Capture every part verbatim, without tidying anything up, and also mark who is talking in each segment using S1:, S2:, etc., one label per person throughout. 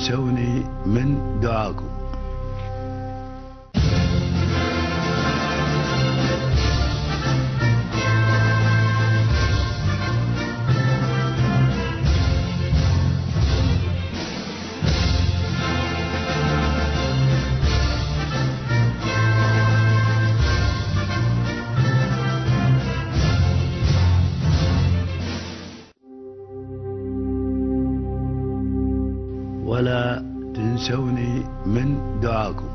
S1: تنسوني من دعاكم. ولا تنسوني من دعاكم.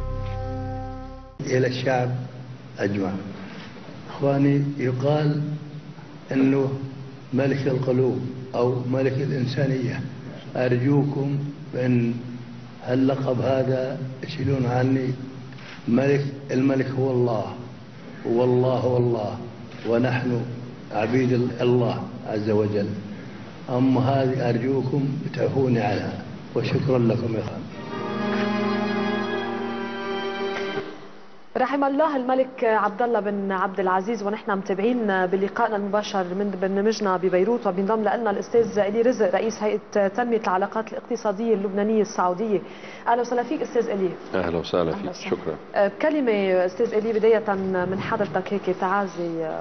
S2: إلى الشعب أجمع. إخواني، يقال أنه ملك القلوب أو ملك الإنسانية. أرجوكم بأن هاللقب هذا يشيلون عني. ملك الملك هو الله، والله هو الله، ونحن عبيد الله عز وجل. أما هذه أرجوكم تعفوني عنها، وشكرا لكم يا خان.
S3: رحم الله الملك عبد الله بن عبد العزيز، ونحن متابعين بلقائنا المباشر من برنامجنا ببيروت، وبينضم لنا الاستاذ إلي رزق رئيس هيئه تنميه العلاقات الاقتصاديه اللبنانيه السعوديه. اهلا وسهلا فيك استاذ إلي.
S4: اهلا وسهلا فيك، شكرا.
S3: بكلمه استاذ إلي بدايه من حضرتك هيك تعازي.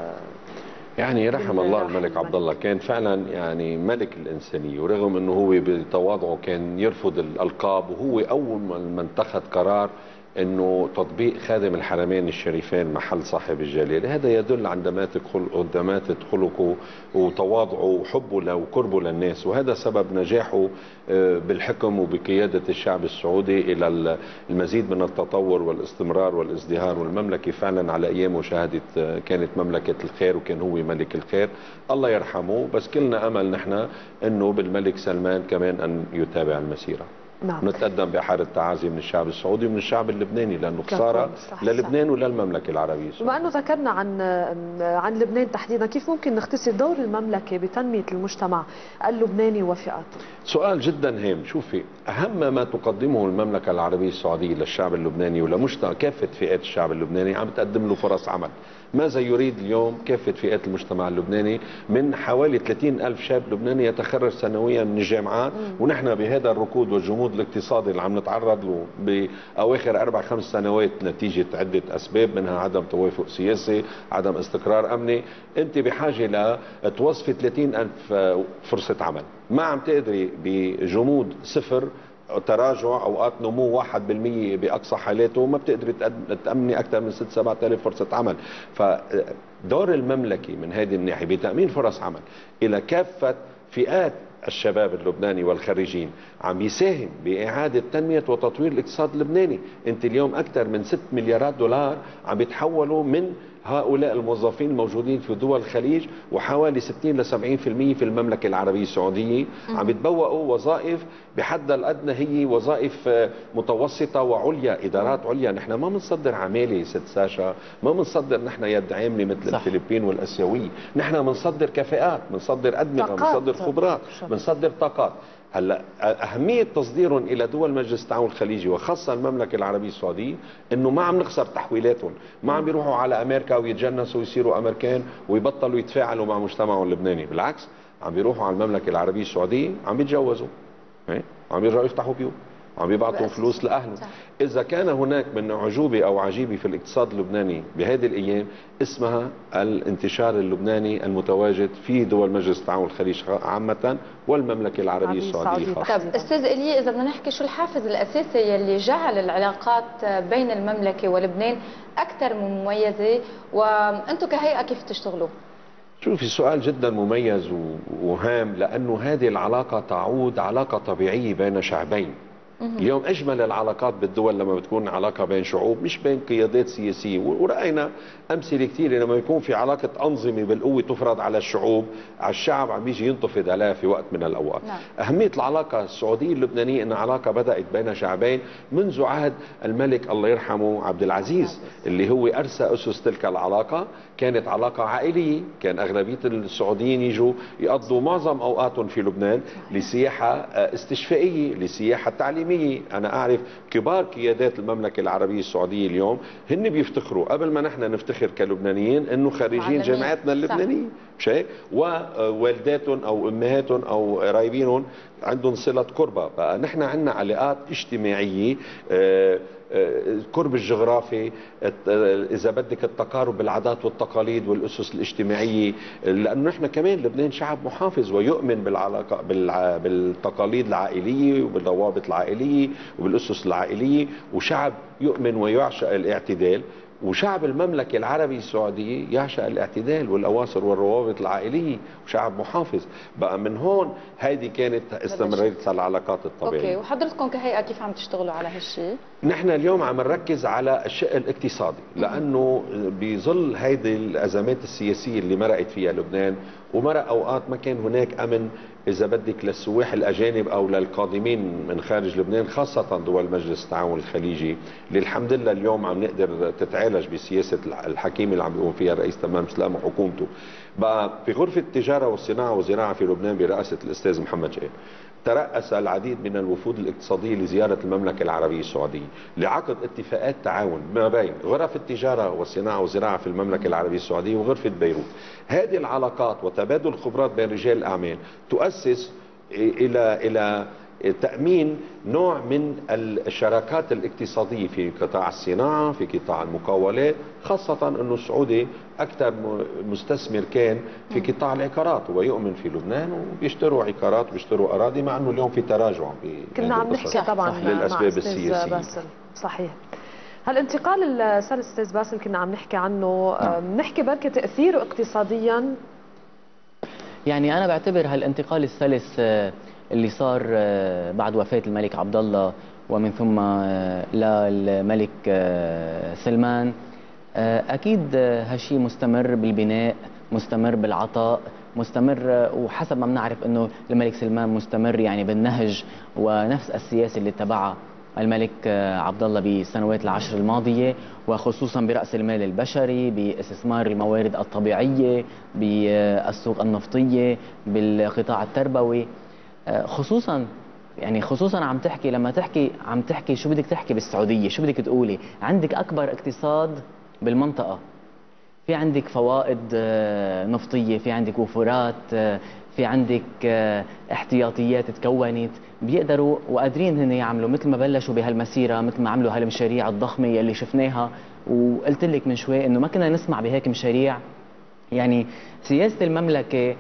S4: يعني رحم الله الملك عبد الله، كان فعلا يعني ملك الإنسانية، ورغم أنه هو بتواضعه كان يرفض الألقاب، وهو أول من اتخذ قرار أنه تطبيق خادم الحرمين الشريفين محل صاحب الجلالة. هذا يدل عن دماثة خلقه دماثة خلقه وتواضعه وحبه له وقربه للناس، وهذا سبب نجاحه بالحكم وبقيادة الشعب السعودي إلى المزيد من التطور والاستمرار والازدهار. والمملكة فعلا على أيامه شهدت كانت مملكة الخير، وكان هو ملك الخير، الله يرحمه. بس كلنا أمل نحن أنه بالملك سلمان كمان أن يتابع المسيرة. نعم. نتقدم بحار التعازي من الشعب السعودي ومن الشعب اللبناني، لانه خساره للبنان وللمملكه العربيه السعوديه.
S3: بما انه ذكرنا عن عن لبنان تحديدا، كيف ممكن نختصر دور المملكه بتنميه المجتمع اللبناني وفئاته؟
S4: سؤال جدا هام. شوفي، اهم ما تقدمه المملكه العربيه السعوديه للشعب اللبناني ولمجتمع كافه فئات الشعب اللبناني، عم تقدم له فرص عمل. ماذا يريد اليوم كافة فئات المجتمع اللبناني؟ من حوالي ثلاثين ألف شاب لبناني يتخرج سنويا من الجامعات، ونحن بهذا الركود والجمود الاقتصادي اللي عم نتعرض له بأواخر أربع خمس سنوات نتيجة عدة أسباب، منها عدم توافق سياسي، عدم استقرار أمني، أنت بحاجة لتوظفي ثلاثين ألف فرصة عمل. ما عم تقدري بجمود صفر، تراجع اوقات نمو واحد بالمئة باقصى حالاته، ما بتقدري تامني اكثر من ستة سبعة آلاف فرصه عمل. فدور المملكه من هذه الناحيه بتامين فرص عمل الى كافه فئات الشباب اللبناني والخريجين، عم يساهم باعاده تنميه وتطوير الاقتصاد اللبناني. انت اليوم اكثر من ستة مليارات دولار عم بيتحولوا من هؤلاء الموظفين الموجودين في دول الخليج، وحوالي ستين إلى سبعين بالمئة في المملكة العربية السعودية عم يتبوأوا وظائف بحدها الأدنى هي وظائف متوسطة وعليا، إدارات عليا. نحن ما بنصدر عمالة ست ساشا، ما بنصدر نحن يد عاملة مثل صح. الفلبين والأسيوية، نحن بنصدر كفاءات، بنصدر أدمغة، بنصدر خبرات، بنصدر طاقات. هلا اهميه تصديرهم الى دول مجلس التعاون الخليجي وخاصه المملكه العربيه السعوديه انه ما عم نخسر تحويلاتهم، ما عم بيروحوا على امريكا ويتجنسوا ويصيروا امريكان ويبطلوا يتفاعلوا مع مجتمعهم اللبناني، بالعكس عم بيروحوا على المملكه العربيه السعوديه عم بيتجوزوا، عم بيرجعوا يفتحوا بيوت، عم بيبعتوا فلوس لاهلهم. اذا كان هناك من اعجوبه او عجيبه في الاقتصاد اللبناني بهذه الايام اسمها الانتشار اللبناني المتواجد في دول مجلس التعاون الخليج عامه والمملكه العربيه السعوديه خاصه.
S5: طب استاذ إلي، اذا بدنا نحكي شو الحافز الاساسي يلي جعل العلاقات بين المملكه ولبنان اكثر من مميزه، وانتم كهيئه كيف تشتغلوا؟
S4: شوفي، سؤال جدا مميز وهام، لانه هذه العلاقه تعود علاقه طبيعيه بين شعبين. اليوم اجمل العلاقات بالدول لما بتكون علاقه بين شعوب مش بين قيادات سياسيه، وراينا امثله كثيره لما يكون في علاقه انظمه بالقوه تفرض على الشعوب، على الشعب عم بيجي ينتفض عليها في وقت من الاوقات. نعم. اهميه العلاقه السعوديه اللبنانيه ان علاقه بدات بين شعبين منذ عهد الملك الله يرحمه عبد العزيز، اللي هو ارسى اسس تلك العلاقه. كانت علاقه عائليه، كان اغلبيه السعوديين يجوا يقضوا معظم اوقاتهم في لبنان لسياحه استشفائيه، لسياحه تعليميه. أنا أعرف كبار قيادات المملكة العربية السعودية اليوم هن بيفتخروا قبل ما نحن نفتخر كلبنانيين أنه خريجين جامعاتنا اللبنانية. مش هيك؟ ووالداتهم او امهاتهم او قرايبينهم عندهم صله قربى. بقى نحن عندنا علاقات اجتماعيه، القرب الجغرافي، اذا بدك التقارب بالعادات والتقاليد والاسس الاجتماعيه، لانه نحن كمان لبنان شعب محافظ ويؤمن بالعلاقه بالتقاليد العائليه وبالروابط العائليه وبالاسس العائليه، وشعب يؤمن ويعشق الاعتدال. وشعب المملكة العربية السعودية يعشق الاعتدال والأواصر والروابط العائلية، وشعب محافظ. بقى من هون هيدي كانت استمرارية العلاقات الطبيعية.
S5: اوكي، وحضرتكم كهيئة كيف عم تشتغلوا على هالشيء؟
S4: نحن اليوم عم نركز على الشق الاقتصادي، لأنه بظل هيدي الأزمات السياسية اللي مرقت فيها لبنان، ومرق أوقات ما كان هناك أمن إذا بدك للسواح الأجانب أو للقادمين من خارج لبنان، خاصة دول مجلس التعاون الخليجي، اللي الحمد لله اليوم عم نقدر تتعالج بسياسة الحكيمة اللي عم بيقوم فيها الرئيس تمام سلام وحكومته. بقى في غرفة التجارة والصناعة والزراعة في لبنان برئاسة الأستاذ محمد جاي ترأس العديد من الوفود الاقتصادية لزيارة المملكة العربية السعودية لعقد اتفاقات تعاون ما بين غرف التجارة والصناعة والزراعة في المملكة العربية السعودية وغرفة بيروت. هذه العلاقات وتبادل الخبرات بين رجال الأعمال تؤسس إلى إلى تأمين نوع من الشراكات الاقتصادية في قطاع الصناعة، في قطاع المقاولات، خاصة أنه السعودي أكثر مستثمر كان في قطاع العقارات، ويؤمن في لبنان وبيشتروا عقارات وبيشتروا أراضي، مع أنه اليوم في تراجع
S3: كنا عم نحكي طبعا
S4: للأسباب السياسية.
S3: باسل صحيح. هالانتقال السنة أستاذ باسل كنا عم نحكي عنه، نحكي بركة تأثيره اقتصاديا.
S6: يعني أنا بعتبر هالانتقال الثالث اللي صار بعد وفاة الملك عبد الله ومن ثم للملك سلمان، أكيد هالشيء مستمر بالبناء، مستمر بالعطاء، مستمر، وحسب ما بنعرف أنه الملك سلمان مستمر يعني بالنهج ونفس السياسة اللي اتبعها الملك عبد الله بالسنوات العشر الماضية، وخصوصا برأس المال البشري، باستثمار الموارد الطبيعية، بالسوق النفطية، بالقطاع التربوي، خصوصا يعني خصوصا عم تحكي لما تحكي عم تحكي شو بدك تحكي بالسعودية، شو بدك تقولي؟ عندك أكبر اقتصاد بالمنطقة، في عندك فوائد نفطية، في عندك وفرات، في عندك احتياطيات تكونت، بيقدروا وقادرين هن يعملوا مثل ما بلشوا بهالمسيرة، مثل ما عملوا هالمشاريع الضخمة اللي شفناها. وقلت لك من شوي انه ما كنا نسمع بهيك مشاريع. يعني سياسة المملكة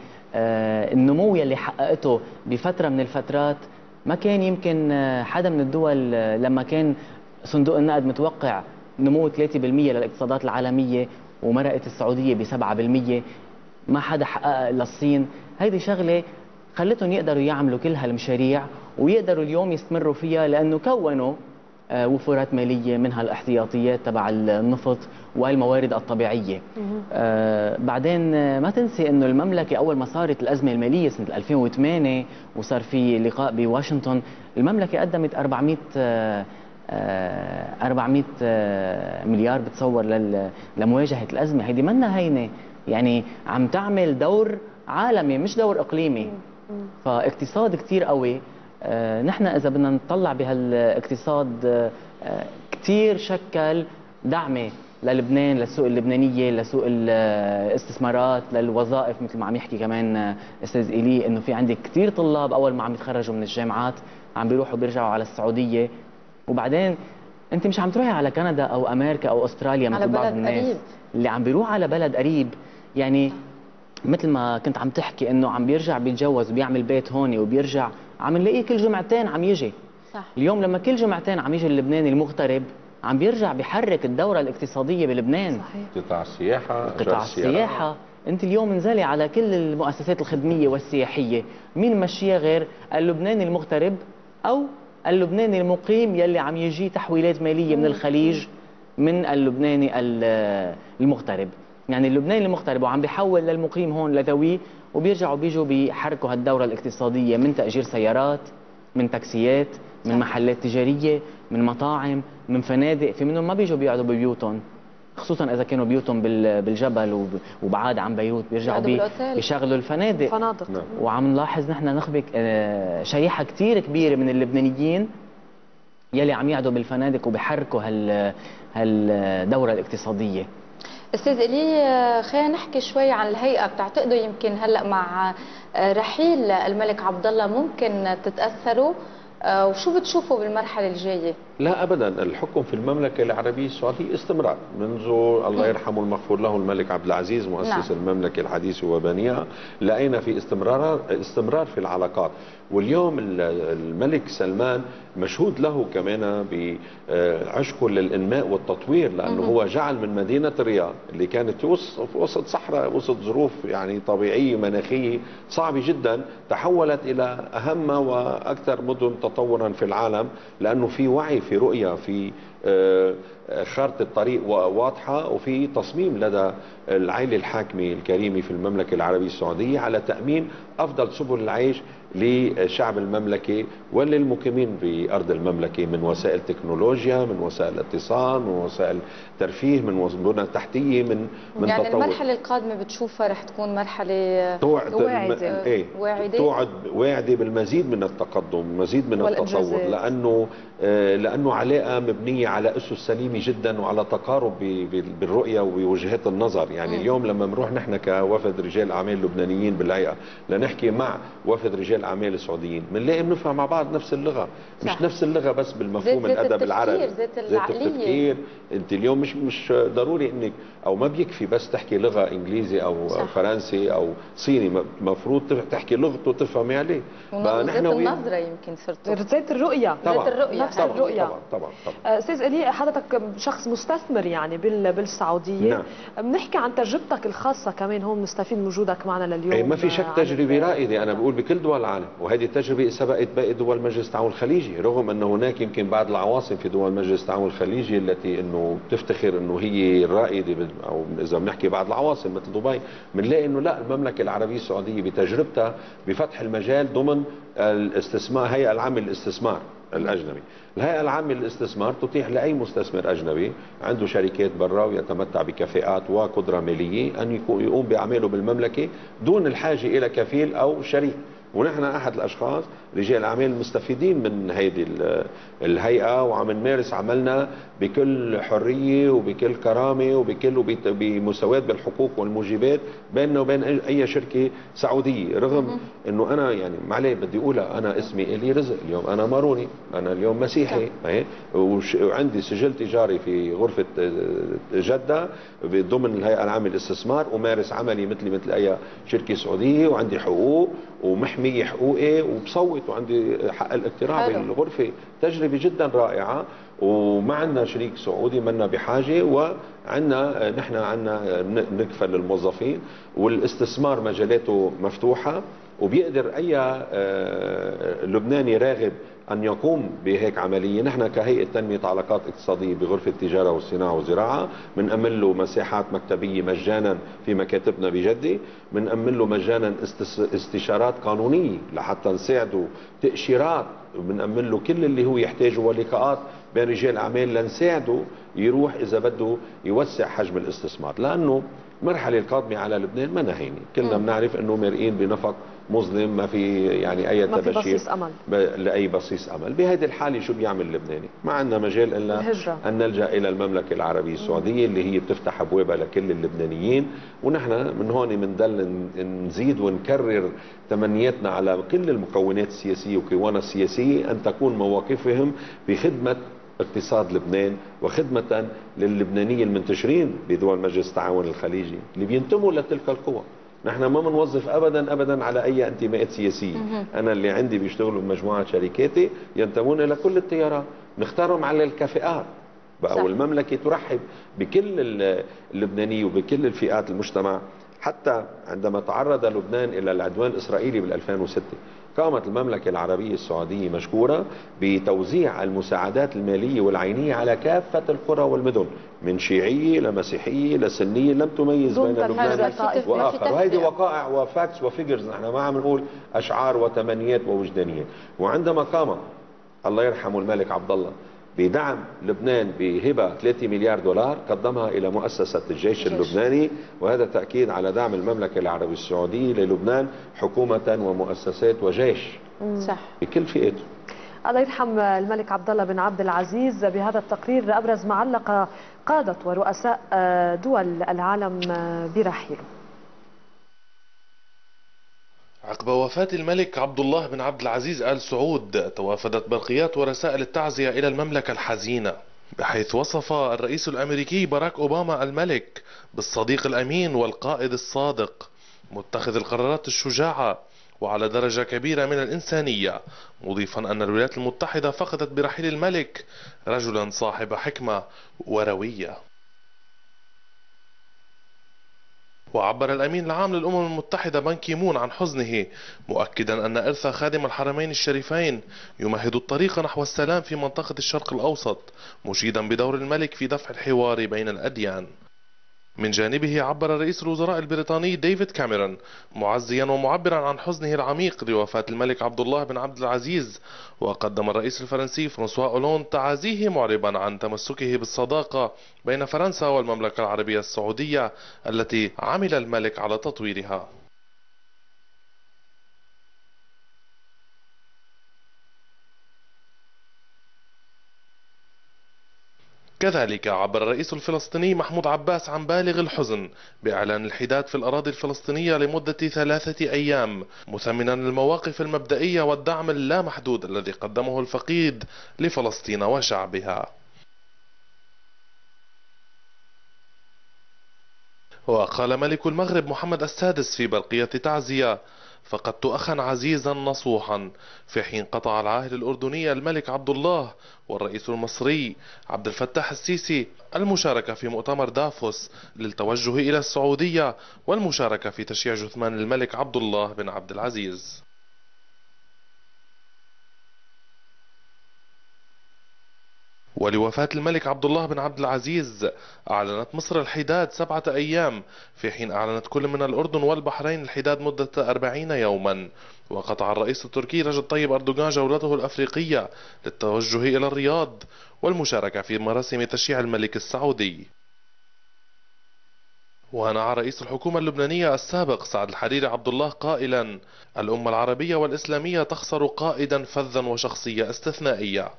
S6: النمو يلي حققته بفترة من الفترات ما كان يمكن حدا من الدول، لما كان صندوق النقد متوقع نمو ثلاثة بالمئة للاقتصادات العالمية ومرقت السعودية ب سبعة بالمئة، ما حدا حققها الا الصين. هيدي شغلة خلتهم يقدروا يعملوا كل هالمشاريع ويقدروا اليوم يستمروا فيها، لأنه كونوا وفرات مالية منها الاحتياطيات تبع النفط والموارد الطبيعية. آه بعدين ما تنسي أنه المملكة أول ما صارت الأزمة المالية سنة ألفين وثمانية وصار في لقاء بواشنطن، المملكة قدمت أربعمئة آه أربعمئة آه مليار بتصور لمواجهة الأزمة. هيدي منا هينة، يعني عم تعمل دور عالمي مش دور إقليمي. فاقتصاد كتير قوي. آه نحن إذا بدنا نطلع بهالاقتصاد آه كتير شكل دعمة للبنان، للسوق اللبنانية، لسوق الاستثمارات، للوظائف، مثل ما عم يحكي كمان أستاذ إيلي إنه في عندك كتير طلاب أول ما عم يتخرجوا من الجامعات عم بيروحوا بيرجعوا على السعودية. وبعدين أنت مش عم تروحي على كندا أو أمريكا أو أستراليا مثل بعض الناس قريب. اللي عم بيروح على بلد قريب. يعني مثل ما كنت عم تحكي انه عم بيرجع بيتجوز وبيعمل بيت هون وبيرجع، عم نلاقيه كل جمعتين عم يجي. صح. اليوم لما كل جمعتين عم يجي اللبناني المغترب عم بيرجع بيحرك الدورة الاقتصادية بلبنان.
S4: صحيح. قطاع السياحة،
S6: قطاع السياحة، انت اليوم انزلي على كل المؤسسات الخدمية والسياحية، مين مشيها غير اللبناني المغترب او اللبناني المقيم يلي عم يجي تحويلات مالية من الخليج من اللبناني المغترب. يعني اللبناني المغترب وعم بيحول للمقيم هون لذويه، وبيرجعوا بيجوا بيحركوا هالدورة الاقتصادية من تأجير سيارات، من تاكسيات، من محلات تجارية، من مطاعم، من فنادق. في منهم ما بيجوا بيقعدوا ببيوتهم، خصوصا إذا كانوا بيوتهم بالجبل وبعاد عن بيروت، بيرجعوا بي بيشغلوا الفنادق.
S3: فنادق.
S6: وعم نلاحظ نحن نخبك شريحة كتير كبيرة من اللبنانيين يلي عم يقعدوا بالفنادق وبيحركوا هال هالدورة الاقتصادية.
S5: استاذ إيلي، خلينا نحكي شوي عن الهيئه. بتعتقدوا يمكن هلا مع رحيل الملك عبد الله ممكن تتاثروا، وشو بتشوفوا بالمرحله الجايه؟
S4: لا ابدا، الحكم في المملكه العربيه السعوديه استمرار منذ الله يرحمه المغفور له الملك عبد العزيز مؤسس نعم. المملكه الحديثه وبنيها. لقينا في استمرار استمرار في العلاقات، واليوم الملك سلمان مشهود له كمان بعشقه للانماء والتطوير، لانه هو جعل من مدينه الرياض اللي كانت في وسط صحراء، وسط ظروف يعني طبيعيه مناخيه صعبه جدا، تحولت الى اهم واكثر مدن تطورا في العالم، لانه في وعي، في رؤية، في خارطة طريق واضحة، وفي تصميم لدى العائلة الحاكمة الكريمة في المملكة العربية السعودية على تأمين أفضل سبل العيش لشعب المملكة وللمقيمين بأرض المملكة، من وسائل تكنولوجيا، من وسائل اتصال، من وسائل ترفيه، من بنى تحتية، من من
S5: يعني
S4: تطور.
S5: المرحلة القادمة بتشوفها رح تكون مرحلة
S4: توعد
S5: واعدة
S4: ايه
S5: واعدة
S4: توعد واعدة بالمزيد من التقدم، مزيد من التطور، لأنه لأنه علاقة مبنية على أسس سليمة جدا وعلى تقارب بالرؤية وبوجهات النظر. يعني م. اليوم لما بنروح نحن كوفد رجال أعمال لبنانيين بالهيئة لنحكي مع وفد رجال أعمال السعوديين، بنلاقي بنفهم مع بعض نفس اللغة، صح. مش نفس اللغة بس بالمفهوم الأدب العربي،
S5: زيت التفكير.
S4: أنت اليوم مش مش ضروري إنك أو ما بيكفي بس تحكي لغة إنجليزي أو صح. فرنسي أو صيني، مفروض تحكي لغته وتفهمي عليه.
S5: زيت النظرة يمكن صرتوا
S3: زيت الرؤية،
S5: زيت الرؤية
S3: نفس الرؤية.
S4: طبعا طبعا طبعا.
S3: أستاذ إيلي، حضرتك شخص مستثمر يعني بالسعودية، نعم. بنحكي عن تجربتك الخاصة كمان هون، نستفيد من وجودك معنا لليوم.
S4: أي ما في شك تجربة رائدة، أنا بقول بكل دول العالم، وهذه التجربة سبقت باقي دول مجلس التعاون الخليجي، رغم أنه هناك يمكن بعض العواصم في دول مجلس التعاون الخليجي التي أنه بتفتخر أنه هي الرائدة، أو إذا بنحكي بعض العواصم مثل دبي، بنلاقي أنه لا، المملكة العربية السعودية بتجربتها بفتح المجال ضمن الاستثمار، هيئة العامة للاستثمار الأجنبي. الهيئة العامة للاستثمار تتيح لأي مستثمر أجنبي عنده شركات برا ويتمتع بكفاءات وقدرة مالية أن يقوم بأعماله بالمملكة دون الحاجة إلى كفيل أو شريك. ونحن أحد الأشخاص رجال أعمال المستفيدين من هذه الهيئة، وعم نمارس عملنا بكل حرية وبكل كرامة وبكل بمساواة بالحقوق والموجبات بيننا وبين أي شركة سعودية. رغم أنه أنا يعني معلي بدي أقولها، أنا اسمي إلي رزق، اليوم أنا ماروني، أنا اليوم مسيحي، وعندي سجل تجاري في غرفة جدة ضمن الهيئة العامة للاستثمار، ومارس عملي مثلي مثل أي شركة سعودية، وعندي حقوق ومحمية حقوقي وبصوت، وعندي حق الاقتراع بالغرفة. تجربة جدا رائعة، وما عندنا شريك سعودي منا بحاجة، وعندنا نحن عندنا نكفل للموظفين، والاستثمار مجالاته مفتوحة، وبيقدر أي لبناني راغب أن يقوم بهيك عملية. نحن كهيئة تنمية علاقات اقتصادية بغرفة التجارة والصناعة والزراعة بنأمن له مساحات مكتبية مجانا في مكاتبنا بجدة، بنأمن له مجانا استشارات قانونية لحتى نساعده، تأشيرات، بنأمن له كل اللي هو يحتاجه، ولقاءات بين رجال أعمال لنساعده يروح إذا بده يوسع حجم الاستثمار. لأنه المرحلة القادمة على لبنان ما نهيني، كلنا بنعرف أنه مرئين بنفق مظلم، ما في يعني أي تبشير، ما في
S3: بصيص أمل
S4: لأي بصيص أمل. بهذه الحالة شو بيعمل اللبناني؟ ما عندنا مجال إلا
S3: الهجرة.
S4: أن نلجأ إلى المملكة العربية السعودية اللي هي بتفتح أبوابها لكل اللبنانيين. ونحن من هون بنضل نزيد ونكرر تمنياتنا على كل المكونات السياسية وكيانها السياسية أن تكون مواقفهم بخدمة اقتصاد لبنان وخدمة للبنانيين المنتشرين بدول مجلس التعاون الخليجي اللي بينتموا لتلك القوى. نحن ما بنوظف ابدا ابدا على اي انتماءات سياسيه. انا اللي عندي بيشتغلوا بمجموعه شركاتي ينتمون الى كل التيارات، نختارهم على الكفاءات بقى. والمملكه ترحب بكل اللبنانيه وبكل الفئات المجتمع. حتى عندما تعرض لبنان الى العدوان الاسرائيلي بال ألفين وستة، قامت المملكة العربية السعودية مشكورة بتوزيع المساعدات المالية والعينية على كافة القرى والمدن، من شيعية لمسيحية لسنية، لم تميز بين لبنان وآخر. وهذه وقائع وفاكس وفيجرز، نحن ما عم نقول أشعار وتمنيات ووجدانيات. وعندما قام الله يرحمه الملك عبد الله بدعم لبنان بهبة ثلاثة مليار دولار قدمها إلى مؤسسة الجيش اللبناني، وهذا تأكيد على دعم المملكة العربية السعودية للبنان حكومة ومؤسسات وجيش
S3: صح
S4: بكل فئاته.
S3: الله يرحم الملك عبد الله بن عبد العزيز. بهذا التقرير أبرز ما علق قادة ورؤساء دول العالم برحيله.
S7: عقب وفاة الملك عبد الله بن عبد العزيز آل سعود، توافدت برقيات ورسائل التعزية إلى المملكة الحزينة، بحيث وصف الرئيس الأمريكي باراك أوباما الملك بالصديق الأمين والقائد الصادق، متخذ القرارات الشجاعة وعلى درجة كبيرة من الإنسانية، مضيفا أن الولايات المتحدة فقدت برحيل الملك رجلا صاحب حكمة وروية. وعبر الأمين العام للأمم المتحدة بان كي مون عن حزنه، مؤكدا أن إرث خادم الحرمين الشريفين يمهد الطريق نحو السلام في منطقة الشرق الأوسط، مشيدا بدور الملك في دفع الحوار بين الأديان. من جانبه عبر رئيس الوزراء البريطاني ديفيد كاميرون معزيا ومعبرا عن حزنه العميق لوفاة الملك عبد الله بن عبد العزيز، وقدم الرئيس الفرنسي فرانسوا أولوند تعازيه معربا عن تمسكه بالصداقة بين فرنسا والمملكة العربية السعودية التي عمل الملك على تطويرها. كذلك عبر الرئيس الفلسطيني محمود عباس عن بالغ الحزن بإعلان الحداد في الأراضي الفلسطينية لمدة ثلاثة أيام، مثمنا المواقف المبدئية والدعم اللامحدود الذي قدمه الفقيد لفلسطين وشعبها. وقال ملك المغرب محمد السادس في برقية تعزية: فقدت أخا عزيزا نصوحا، في حين قطع العاهل الأردني الملك عبد الله والرئيس المصري عبد الفتاح السيسي المشاركة في مؤتمر دافوس للتوجه إلى السعودية والمشاركة في تشييع جثمان الملك عبد الله بن عبد العزيز. ولوفاة الملك عبد الله بن عبد العزيز أعلنت مصر الحداد سبعة أيام، في حين أعلنت كل من الأردن والبحرين الحداد مدة أربعين يوما. وقطع الرئيس التركي رجب طيب أردوغان جولته الأفريقية للتوجه إلى الرياض والمشاركة في مراسم تشييع الملك السعودي. ونعى رئيس الحكومة اللبنانية السابق سعد الحريري عبد الله قائلا: الأمة العربية والإسلامية تخسر قائدا فذا وشخصية استثنائية.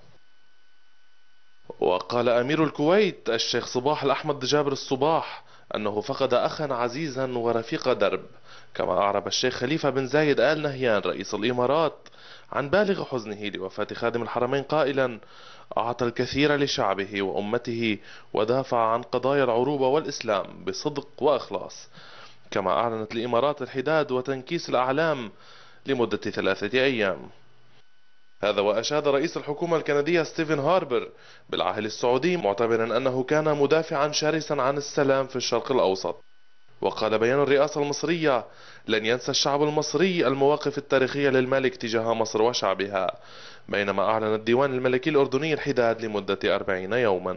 S7: وقال أمير الكويت الشيخ صباح الأحمد جابر الصباح أنه فقد أخا عزيزا ورفيق درب. كما أعرب الشيخ خليفة بن زايد آل نهيان رئيس الإمارات عن بالغ حزنه لوفاة خادم الحرمين قائلا: أعطى الكثير لشعبه وأمته ودافع عن قضايا العروبة والإسلام بصدق وإخلاص. كما أعلنت الإمارات الحداد وتنكيس الأعلام لمدة ثلاثة أيام. هذا وأشاد رئيس الحكومة الكندية ستيفن هاربر بالعاهل السعودي، معتبرا أنه كان مدافعا شرسا عن السلام في الشرق الأوسط. وقال بيان الرئاسة المصرية: لن ينسى الشعب المصري المواقف التاريخية للملك تجاه مصر وشعبها. بينما أعلن الديوان الملكي الأردني الحداد لمدة أربعين يوما.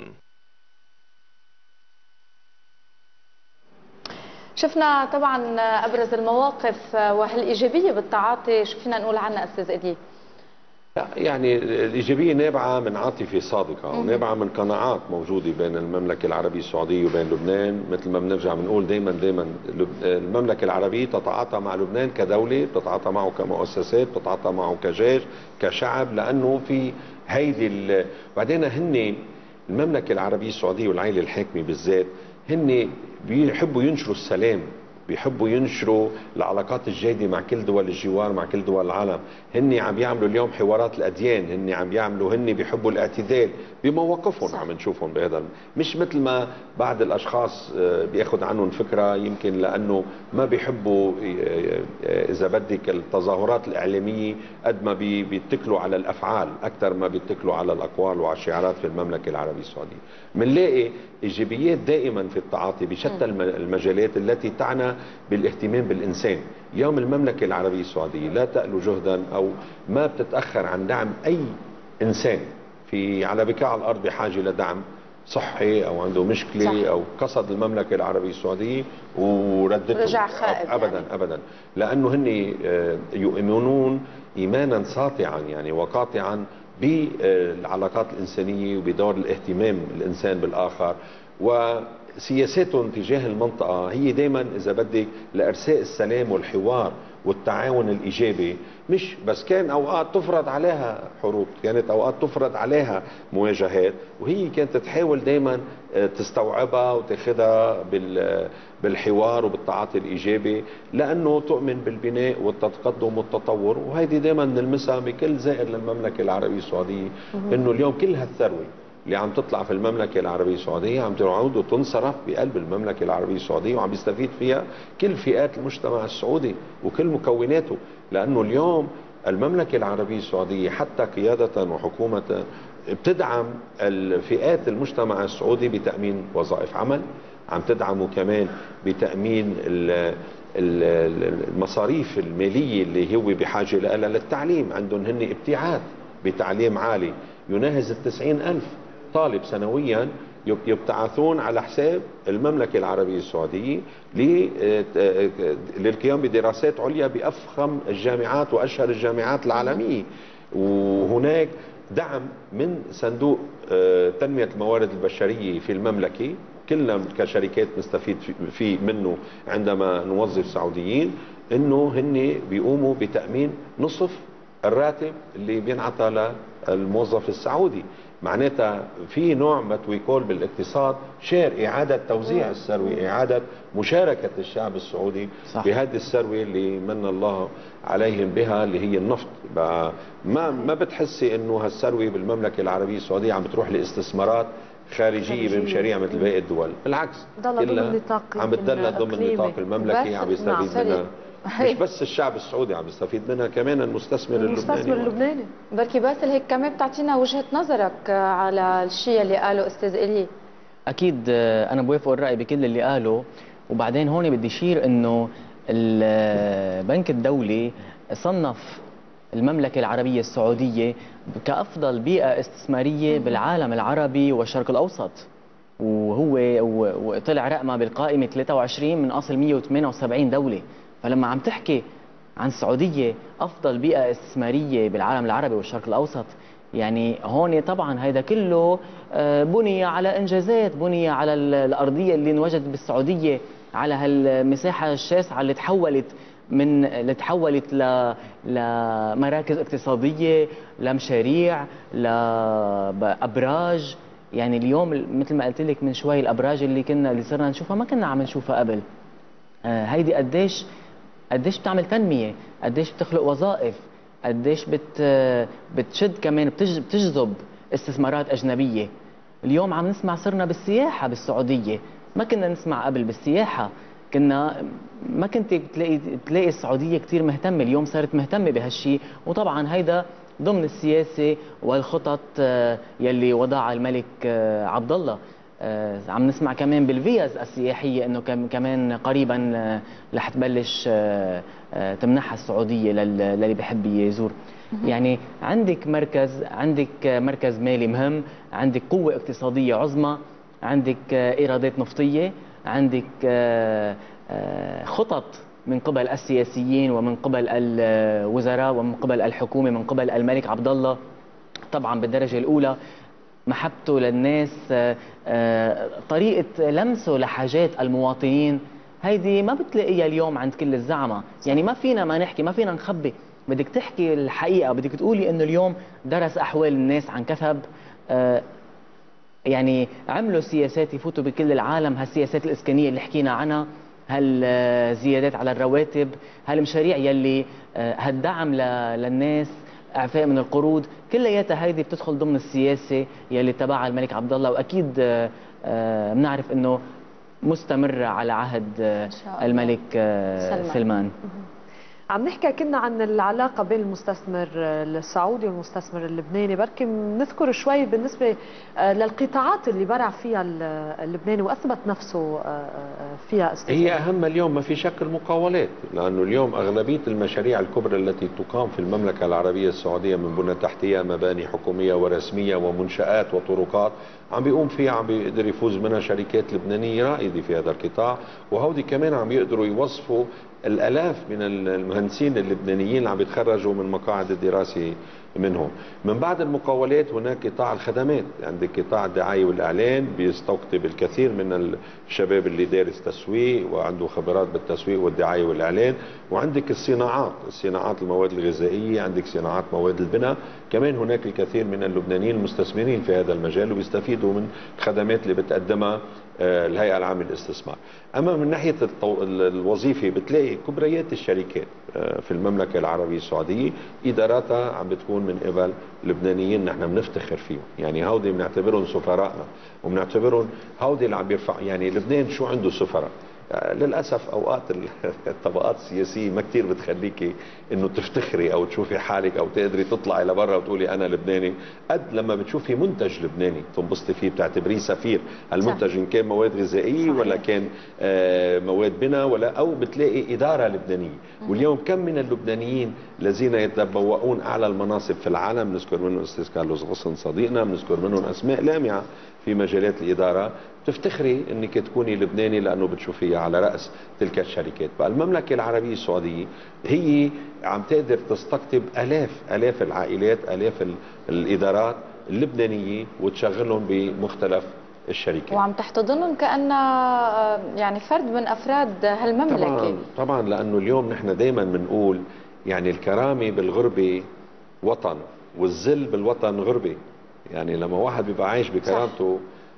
S5: شفنا طبعا أبرز المواقف وهالإيجابية بالتعاطي، شو فينا نقول عنها أستاذ إلي؟
S4: يعني الإيجابية نابعة من عاطفة صادقة ونابعة من قناعات موجودة بين المملكة العربية السعودية وبين لبنان. مثل ما بنرجع بنقول دايما دايما المملكة العربية تتعاطى مع لبنان كدولة، تتعاطى معه كمؤسسات، تتعاطى معه كجيش كشعب، لأنه في هيدي ال... بعدين هن المملكة العربية السعودية والعائلة الحاكمة بالذات هن بيحبوا ينشروا السلام، بيحبوا ينشروا العلاقات الجيدة مع كل دول الجوار، مع كل دول العالم. هن عم يعملوا اليوم حوارات الأديان، هن عم يعملوا هن بيحبوا الاعتدال بمواقفهم. عم نشوفهم بهذا، مش مثل ما بعض الأشخاص بياخد عنهم فكرة، يمكن لأنه ما بيحبوا إذا بدك التظاهرات الإعلامية قد ما بيتكلوا على الأفعال أكثر ما بيتكلوا على الأقوال وعلى الشعارات في المملكة العربية السعودية. منلاقي إيجابيات دائما في التعاطي بشتى المجالات التي تعنى بالاهتمام بالإنسان. يوم المملكة العربية السعودية لا تألو جهدا أو ما بتتأخر عن دعم أي إنسان في على بقاع الأرض بحاجة لدعم صحي أو عنده مشكلة صح. أو قصد المملكة العربية السعودية وردته
S5: رجع خائب
S4: أبدا يعني. أبدا لأنه هن يؤمنون إيمانا ساطعا يعني وقاطعا بالعلاقات الإنسانية وبدور الاهتمام الإنسان بالآخر. و سياساتهم تجاه المنطقة هي دائما إذا بدك لإرساء السلام والحوار والتعاون الإيجابي، مش بس كان أوقات تفرض عليها حروب، كانت أوقات تفرض عليها مواجهات، وهي كانت تحاول دائما تستوعبها وتاخذها بالحوار وبالتعاطي الإيجابي، لأنه تؤمن بالبناء والتقدم والتطور. وهيدي دائما نلمسها بكل زائر للمملكة العربية السعودية، إنه اليوم كل هالثروة اللي عم تطلع في المملكة العربية السعودية عم تعود وتنصرف بقلب المملكة العربية السعودية، وعم يستفيد فيها كل فئات المجتمع السعودي وكل مكوناته. لأنه اليوم المملكة العربية السعودية حتى قيادة وحكومة بتدعم الفئات المجتمع السعودي بتأمين وظائف عمل، عم تدعمه كمان بتأمين المصاريف المالية اللي هو بحاجة لها للتعليم. عندهم هن ابتعاث بتعليم عالي يناهز التسعين ألف طالب سنويا يبتعثون على حساب المملكة العربية السعودية للقيام بدراسات عليا بأفخم الجامعات وأشهر الجامعات العالمية. وهناك دعم من صندوق تنمية الموارد البشرية في المملكة، كلنا كشركات نستفيد فيه منه عندما نوظف سعوديين، انه هن بيقوموا بتأمين نصف الراتب اللي بينعطى للموظف السعودي. معناتها في نوع ما تويكول بالاقتصاد شير، إعادة توزيع الثروة، إعادة مشاركة الشعب السعودي صح. بهذه الثروة اللي من الله عليهم بها اللي هي النفط. ما ما بتحسي انه هالثروة بالمملكة العربية السعودية عم بتروح لاستثمارات خارجية بمشاريع مثل باقي الدول، بالعكس كلها عم بتدلل ضمن نطاق المملكة، عم يستفيد منها مش بس الشعب السعودي، عم يستفيد منها كمان المستثمر اللبناني.
S3: المستثمر اللبناني.
S5: بركي باسل هيك كمان بتعطينا وجهة نظرك على الشيء اللي قاله استاذ إلي.
S6: اكيد انا بوافق الرأي بكل اللي قاله، وبعدين هون بدي اشير انه البنك الدولي صنف المملكة العربية السعودية كأفضل بيئة استثمارية بالعالم العربي والشرق الأوسط، وهو وطلع رقمها بالقائمة ثلاثة وعشرين من أصل مئة وثمانية وسبعين دولة. فلما عم تحكي عن السعودية أفضل بيئة استثمارية بالعالم العربي والشرق الأوسط، يعني هون طبعا هذا كله بني على إنجازات، بني على الأرضية اللي انوجدت بالسعودية، على هالمساحة الشاسعة اللي تحولت من اللي تحولت ل... لمراكز اقتصادية، لمشاريع، لأبراج. يعني اليوم مثل ما قلت لك من شوي الأبراج اللي كنا اللي صرنا نشوفها ما كنا عم نشوفها قبل. آه هيدي قديش قديش بتعمل تنمية، قديش بتخلق وظائف، قديش بت بتشد كمان بتج... بتجذب استثمارات أجنبية. اليوم عم نسمع صرنا بالسياحة بالسعودية، ما كنا نسمع قبل بالسياحة، كنا ما كنت تلاقي تلاقي السعوديه كثير مهتمه، اليوم صارت مهتمه بهالشيء. وطبعا هيدا ضمن السياسه والخطط يلي وضعها الملك عبد الله. عم نسمع كمان بالفيز السياحيه انه كمان قريبا رح تبلش تمنحها السعوديه للي بحب يزور. يعني عندك مركز عندك مركز مالي مهم، عندك قوه اقتصاديه عظمى، عندك ايرادات نفطيه، عندك خطط من قبل السياسيين ومن قبل الوزراء ومن قبل الحكومة من قبل الملك عبد الله. طبعا بالدرجة الأولى محبته للناس، طريقة لمسه لحاجات المواطنين، هيدي ما بتلاقيها اليوم عند كل الزعماء. يعني ما فينا ما نحكي، ما فينا نخبي، بدك تحكي الحقيقة، بدك تقولي إنه اليوم درس أحوال الناس عن كثب. يعني عملوا سياسات يفوتوا بكل العالم، هالسياسات الإسكانية اللي حكينا عنها، هالزيادات على الرواتب، هالمشاريع يلي هالدعم للناس، اعفاء من القروض، كلياتها هيدي بتدخل ضمن السياسة يلي تبعها الملك عبد الله. واكيد بنعرف انه مستمرة على عهد الملك سلمان, سلمان.
S3: عم نحكي كنا عن العلاقة بين المستثمر السعودي والمستثمر اللبناني، بركي نذكر شوي بالنسبة للقطاعات اللي برع فيها اللبناني وأثبت نفسه فيها استثمار.
S4: هي أهم اليوم ما في شك المقاولات، لأنه اليوم أغلبية المشاريع الكبرى التي تقام في المملكة العربية السعودية من بنى تحتية، مباني حكومية ورسمية ومنشآت وطرقات، عم بيقوم فيها عم بيقدر يفوز منها شركات لبنانية رائدة في هذا القطاع، وهودي كمان عم يقدروا يوظفوا الآلاف من المهندسين اللبنانيين اللي عم يتخرجوا من مقاعد الدراسة منهم. من بعد المقاولات هناك قطاع الخدمات، عندك قطاع الدعاية والإعلان بيستقطب الكثير من الشباب اللي دارس تسويق وعنده خبرات بالتسويق والدعاية والإعلان. وعندك الصناعات، الصناعات المواد الغذائية، عندك صناعات مواد البناء، كمان هناك الكثير من اللبنانيين المستثمرين في هذا المجال وبيستفيدوا من الخدمات اللي بتقدمها الهيئة العامة للاستثمار. أما من ناحية الوظيفة بتلاقي كبريات الشركات في المملكة العربية السعودية إداراتها عم بتكون من قبل لبنانيين نحن بنفتخر فيهم، يعني هودي بنعتبرهم سفرائنا وبنعتبرهم هودي اللي عم بيرفع. يعني لبنان شو عنده سفراء؟ للأسف أوقات الطبقات السياسية ما كتير بتخليكي إنه تفتخري أو تشوفي حالك أو تقدري تطلعي لبرا وتقولي أنا لبناني، قد لما بتشوفي منتج لبناني تنبسطي فيه بتعتبريه سفير. المنتج إن كان مواد غذائية ولا كان مواد بناء ولا أو بتلاقي إدارة لبنانية. واليوم كم من اللبنانيين الذين يتبوؤون أعلى المناصب في العالم، بنذكر منهم أستاذ كارلوس غصن صديقنا، بنذكر منهم أسماء لامعة في مجالات الإدارة. تفتخري انك تكوني لبناني لانه بتشوفيها على راس تلك الشركات. فالمملكه العربيه السعوديه هي عم تقدر تستقطب الاف الاف العائلات، الاف الادارات اللبنانيه وتشغلهم بمختلف الشركات،
S5: وعم تحتضنهم كأنها يعني فرد من افراد هالمملكه.
S4: طبعا طبعا لانه اليوم نحن دائما بنقول يعني الكرامه بالغربه وطن والذل بالوطن غربه. يعني لما واحد بيبقى عايش بكرامته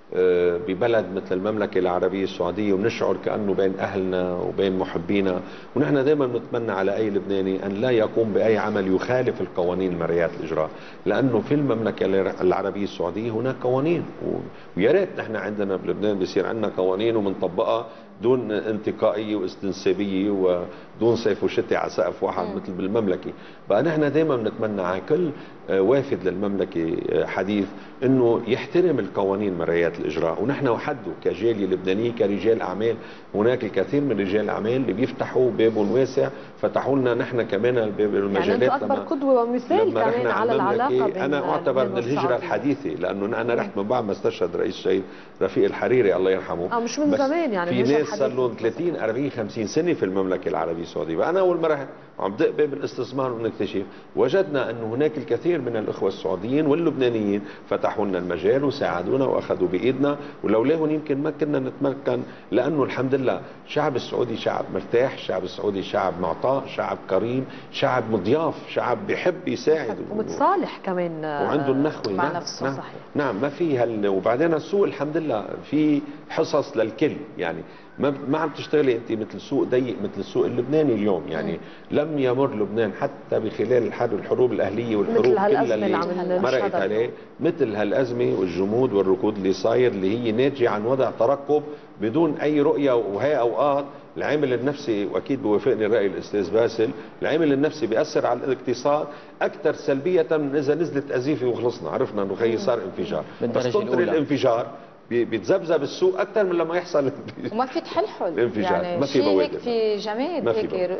S4: ببلد مثل المملكة العربية السعودية ونشعر كأنه بين أهلنا وبين محبينا، ونحن دائما نتمنى على أي لبناني أن لا يقوم بأي عمل يخالف القوانين المرئيات الإجراء، لأنه في المملكة العربية السعودية هناك قوانين، ويا ريت نحن عندنا بلبنان بيصير عندنا قوانين ومنطبقها دون انتقائية واستنسابية ودون صيف وشتاء على سقف واحد مثل بالمملكة. بقى نحن دائما بنتمنى على كل وافد للمملكة حديث انه يحترم القوانين مرئيات الاجراء، ونحن وحده كجالية لبنانية كرجال اعمال هناك الكثير من رجال الاعمال اللي بيفتحوا بابهم واسع، فتحوا لنا نحن كمان الباب المجالات.
S3: يعني اكبر قدوة ومثال كمان على العلاقة بين
S4: انا اعتبر من الهجرة الحديثة، لانه انا رحت من بعد ما استشهد رئيس الشهيد رفيق الحريري الله يرحمه.
S3: اه مش من زمان يعني،
S4: في ناس صار لهم ثلاثين أربعين خمسين سنة في المملكة العربية السعودية. فانا اول ما رحت عم دق باب الاستثمار ونكتشف وجدنا انه هناك الكثير من الاخوه السعوديين واللبنانيين فتحوا لنا المجال وساعدونا واخذوا بايدنا، ولولاهم يمكن ما كنا نتمكن، لانه الحمد لله الشعب السعودي شعب مرتاح، الشعب السعودي شعب معطاء، شعب كريم، شعب مضياف، شعب بيحب يساعد
S3: ومتصالح كمان
S4: وعنده النخوه
S3: مع
S4: نعم
S3: نفسه.
S4: نعم
S3: صحيح.
S4: نعم ما في هال. وبعدين السوق الحمد لله في حصص للكل، يعني ما ما عم تشتغلي انت مثل سوق ضيق مثل السوق اللبناني اليوم. يعني مم. لم يمر لبنان حتى بخلال الحرب الحروب الاهليه والحروب كلها اللي مرقت عليه مثل هالازمه والجمود والركود اللي صاير، اللي هي ناتجه عن وضع ترقب بدون اي رؤيه. وهي اوقات العامل النفسي، واكيد بوافقني الراي الاستاذ باسل، العامل النفسي بياثر على الاقتصاد اكثر سلبيه من اذا نزلت ازيفه وخلصنا عرفنا انه خي صار انفجار. بس تنطر الانفجار بيتذبذب السوق اكثر من لما يحصل
S5: وما في تحلحل
S4: الانفجار.
S5: يعني
S4: ما في مواد،
S5: في جماد هيك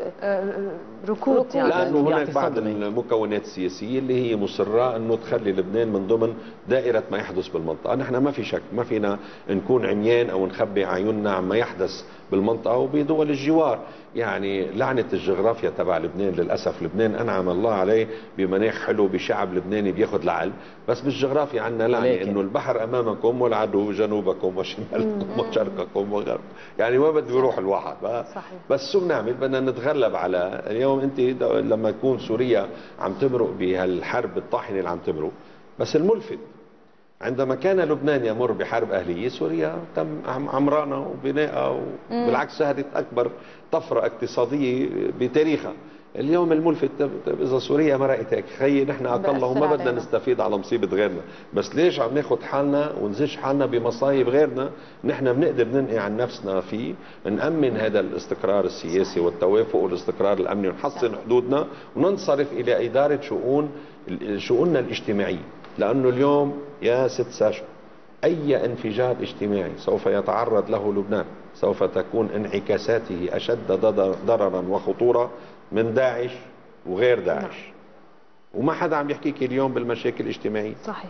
S3: ركود يعني.
S4: لانه هناك بعض المكونات السياسيه اللي هي مصره انه تخلي لبنان من ضمن دائره ما يحدث بالمنطقه. نحن ما في شك ما فينا نكون عميان او نخبي عيوننا عما يحدث بالمنطقه وبدول الجوار. يعني لعنه الجغرافيا تبع لبنان، للاسف لبنان انعم الله عليه بمناخ حلو بشعب لبناني بياخذ العلم، بس بالجغرافيا عندنا لعنه انه البحر امامكم والعدو جنوبكم وشمالكم وشرقكم وغربكم. يعني ما بده يروح الواحد.
S3: صحيح. بس
S4: شو بنعمل؟ بدنا نتغلب على اليوم. انت لما يكون سوريا عم تمرق بهالحرب الطاحنه اللي عم تمرق، بس الملفت عندما كان لبنان يمر بحرب أهلية سوريا تم عمرانها وبنائها، وبالعكس شهدت أكبر طفرة اقتصادية بتاريخها. اليوم الملفت إذا سوريا مرقت هيك خيي نحن أقل وما بدنا نستفيد على مصيبة غيرنا، بس ليش عم ناخد حالنا ونزش حالنا بمصايب غيرنا؟ نحن بنقدر ننقي عن نفسنا فيه، نأمن هذا الاستقرار السياسي والتوافق والاستقرار الأمني، ونحصن حدودنا وننصرف إلى إدارة شؤون شؤوننا الاجتماعية. لأنه اليوم يا ست ساشا أي انفجار اجتماعي سوف يتعرض له لبنان سوف تكون انعكاساته أشد ضررا وخطورة من داعش وغير داعش. وما حدا عم يحكيك اليوم بالمشاكل الاجتماعية.
S3: صحيح.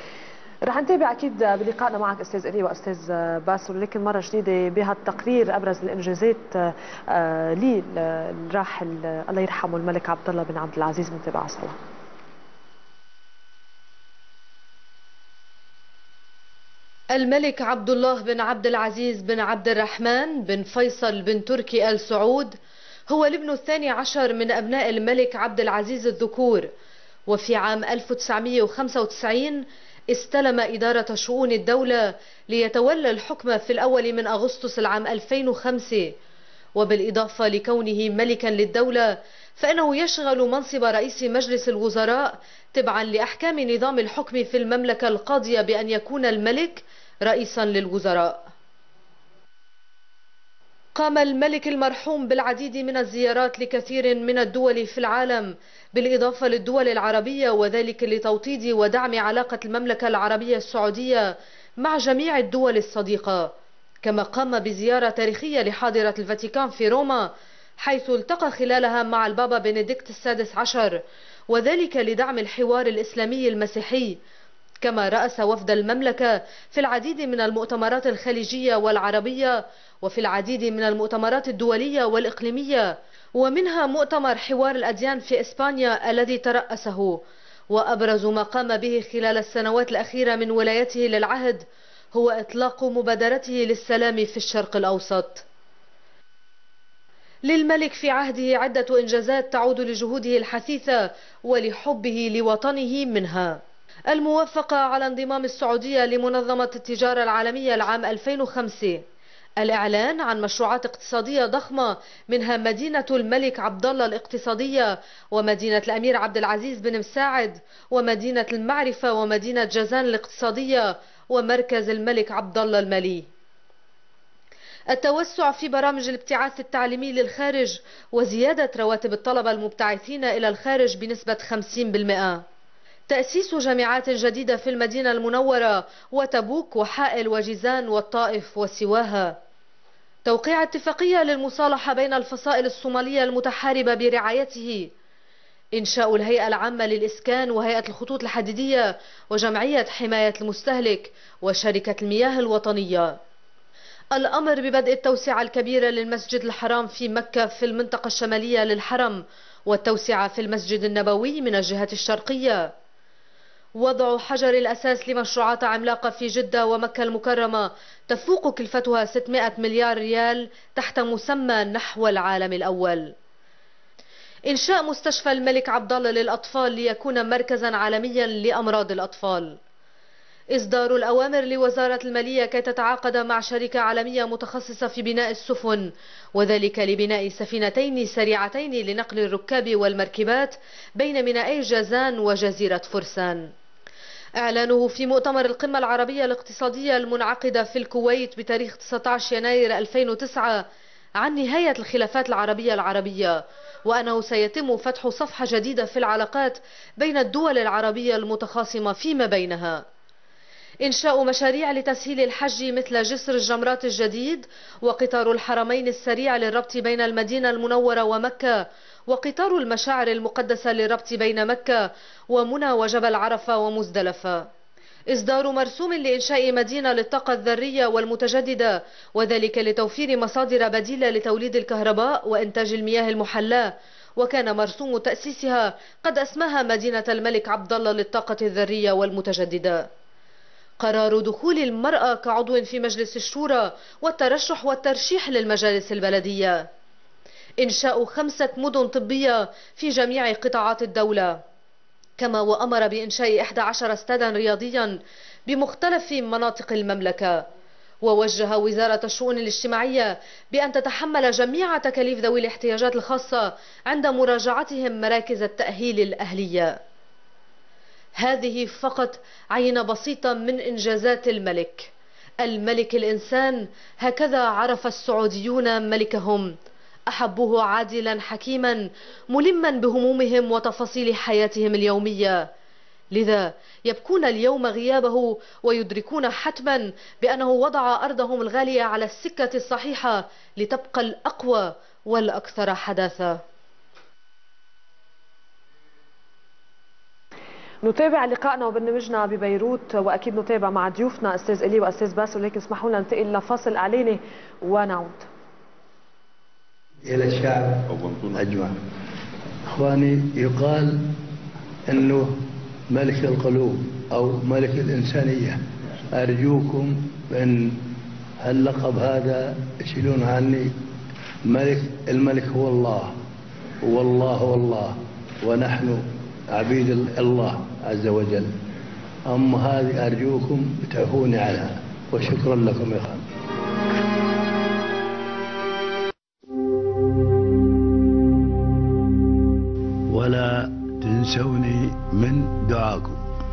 S3: رح نتابع اكيد بلقائنا معك استاذ إلي واستاذ باسل، لكن مره جديده بهالتقرير ابرز الانجازات للراحل الله يرحمه الملك عبد الله بن عبد العزيز. بنتابعها سوا.
S8: الملك عبد الله بن عبد العزيز بن عبد الرحمن بن فيصل بن تركي آل سعود هو الابن الثاني عشر من أبناء الملك عبد العزيز الذكور، وفي عام ألف وتسعمئة وخمسة وتسعين استلم إدارة شؤون الدولة ليتولى الحكم في الأول من أغسطس العام ألفين وخمسة. وبالإضافة لكونه ملكا للدولة فإنه يشغل منصب رئيس مجلس الوزراء تبعا لأحكام نظام الحكم في المملكة القاضية بأن يكون الملك رئيسا للوزراء. قام الملك المرحوم بالعديد من الزيارات لكثير من الدول في العالم بالإضافة للدول العربية، وذلك لتوطيد ودعم علاقة المملكة العربية السعودية مع جميع الدول الصديقة. كما قام بزيارة تاريخية لحاضرة الفاتيكان في روما، حيث التقى خلالها مع البابا بنديكت السادس عشر، وذلك لدعم الحوار الإسلامي المسيحي. كما رأس وفد المملكة في العديد من المؤتمرات الخليجية والعربية، وفي العديد من المؤتمرات الدولية والإقليمية، ومنها مؤتمر حوار الأديان في إسبانيا الذي ترأسه. وأبرز ما قام به خلال السنوات الأخيرة من ولايته للعهد هو إطلاق مبادرته للسلام في الشرق الأوسط. للملك في عهده عدة إنجازات تعود لجهوده الحثيثة ولحبه لوطنه، منها الموافقة على انضمام السعودية لمنظمة التجارة العالمية العام ألفين وخمسة، الإعلان عن مشروعات اقتصادية ضخمة منها مدينة الملك عبد الله الاقتصادية، ومدينة الأمير عبد العزيز بن مساعد، ومدينة المعرفة، ومدينة جازان الاقتصادية، ومركز الملك عبد الله المالي. التوسع في برامج الابتعاث التعليمي للخارج وزيادة رواتب الطلبة المبتعثين إلى الخارج بنسبة خمسين بالمئة. تأسيس جامعات جديدة في المدينة المنورة وتبوك وحائل وجيزان والطائف وسواها. توقيع اتفاقية للمصالحة بين الفصائل الصومالية المتحاربة برعايته. إنشاء الهيئة العامة للإسكان وهيئة الخطوط الحديدية وجمعية حماية المستهلك وشركة المياه الوطنية. الأمر ببدء التوسعة الكبيرة للمسجد الحرام في مكة في المنطقة الشمالية للحرم، والتوسعة في المسجد النبوي من الجهة الشرقية. وضع حجر الأساس لمشروعات عملاقة في جدة ومكة المكرمة تفوق كلفتها ستمئة مليار ريال تحت مسمى نحو العالم الأول. إنشاء مستشفى الملك عبد الله للأطفال ليكون مركزا عالميا لأمراض الأطفال. إصدار الأوامر لوزارة المالية كي تتعاقد مع شركة عالمية متخصصة في بناء السفن، وذلك لبناء سفينتين سريعتين لنقل الركاب والمركبات بين مينائي جازان وجزيرة فرسان. إعلانه في مؤتمر القمة العربية الاقتصادية المنعقدة في الكويت بتاريخ تسعة عشر يناير ألفين وتسعة عن نهاية الخلافات العربية العربية، وأنه سيتم فتح صفحة جديدة في العلاقات بين الدول العربية المتخاصمة فيما بينها. إنشاء مشاريع لتسهيل الحج مثل جسر الجمرات الجديد، وقطار الحرمين السريع للربط بين المدينة المنورة ومكة، وقطار المشاعر المقدسة للربط بين مكة ومنى وجبل عرفة ومزدلفة. إصدار مرسوم لإنشاء مدينة للطاقة الذرية والمتجددة، وذلك لتوفير مصادر بديلة لتوليد الكهرباء وإنتاج المياه المحلاة، وكان مرسوم تأسيسها قد أسماها مدينة الملك عبد الله للطاقة الذرية والمتجددة. قرار دخول المرأة كعضو في مجلس الشورى والترشح والترشيح للمجالس البلدية. إنشاء خمسة مدن طبية في جميع قطاعات الدولة، كما وأمر بإنشاء إحدى عشر استادا رياضيا بمختلف مناطق المملكة. ووجه وزارة الشؤون الاجتماعية بأن تتحمل جميع تكاليف ذوي الاحتياجات الخاصة عند مراجعتهم مراكز التأهيل الأهلية. هذه فقط عينة بسيطة من إنجازات الملك. الملك الإنسان، هكذا عرف السعوديون ملكهم، أحبوه عادلا حكيما ملما بهمومهم وتفاصيل حياتهم اليومية، لذا يبكون اليوم غيابه ويدركون حتما بأنه وضع أرضهم الغالية على السكة الصحيحة لتبقى الأقوى والأكثر حداثة.
S3: نتابع لقائنا وبرنامجنا ببيروت، واكيد نتابع مع ضيوفنا استاذ إلي واستاذ باسل، ولكن اسمحوا لنا ننتقل لفاصل اعلاني ونعود.
S2: الى الشعب اجمع. اخواني، يقال انه ملك القلوب او ملك الانسانيه
S1: أرجوكم بأن هاللقب هذا يشيلون عني. ملك الملك هو الله، والله هو الله، ونحن عبيد الله عز وجل. أما هذه أرجوكم تعفوني عنها، وشكرا لكم يا خان. ولا تنسوني من دعاكم.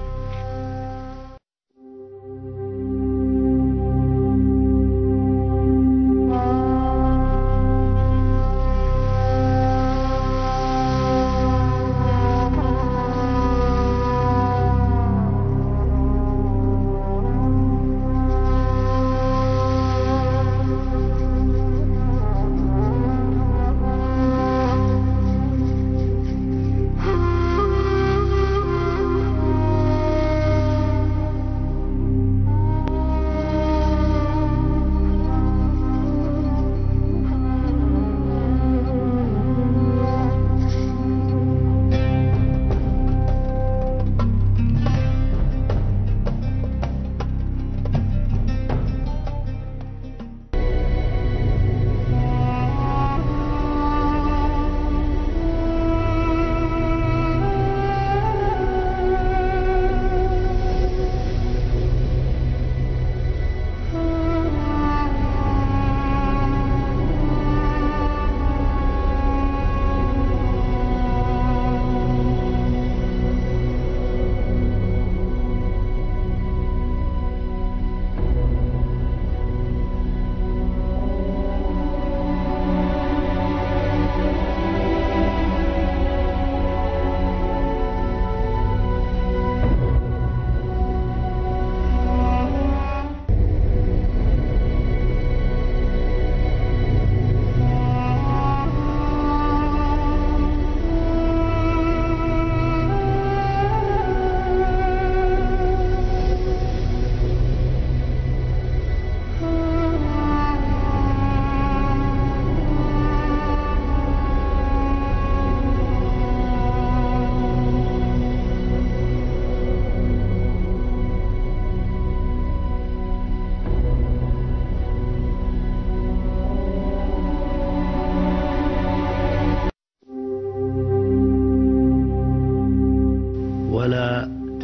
S1: ولا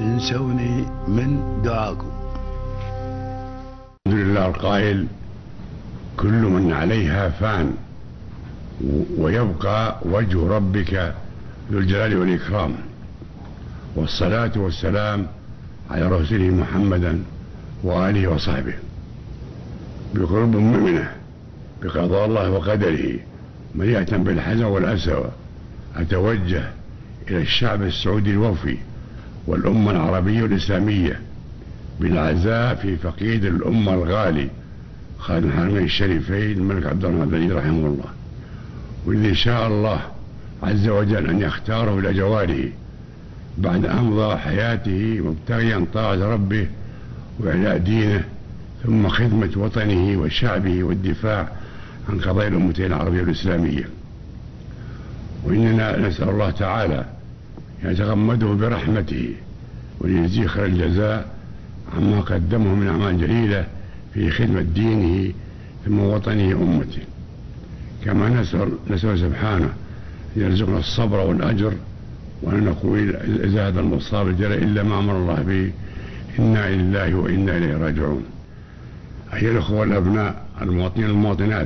S1: تنسوني من دعاكم.
S9: الحمد لله القائل: كل من عليها فان ويبقى وجه ربك ذو الجلال والإكرام. والصلاة والسلام على رسوله محمدا وآله وصحبه. بقلوب مؤمنة بقضاء الله وقدره مليئة بالحزن والأسى، أتوجه إلى الشعب السعودي الوفي والأمة العربية الإسلامية بالعزاء في فقيد الأمة الغالي خادم الحرمين الشريفين الملك عبد الله بن عبد رحمه الله، والذي شاء الله عز وجل أن يختاره إلى جواره بعد أن أمضى حياته مبتغيا طاعة ربه وإعلاء دينه، ثم خدمة وطنه وشعبه والدفاع عن قضايا الأمتين العربية والإسلامية. وإننا نسأل الله تعالى أن يتغمده برحمته ويجزيه خير الجزاء عما قدمه من أعمال جليلة في خدمة دينه ثم وطنه أمته. كما نسأل, نسأل سبحانه أن يرزقنا الصبر والأجر، وأن نقول زاد المصاب الجل إلا ما أمر الله به، إنا لله وإنا إليه راجعون. أيها الأخوة والأبناء المواطنين والمواطنات،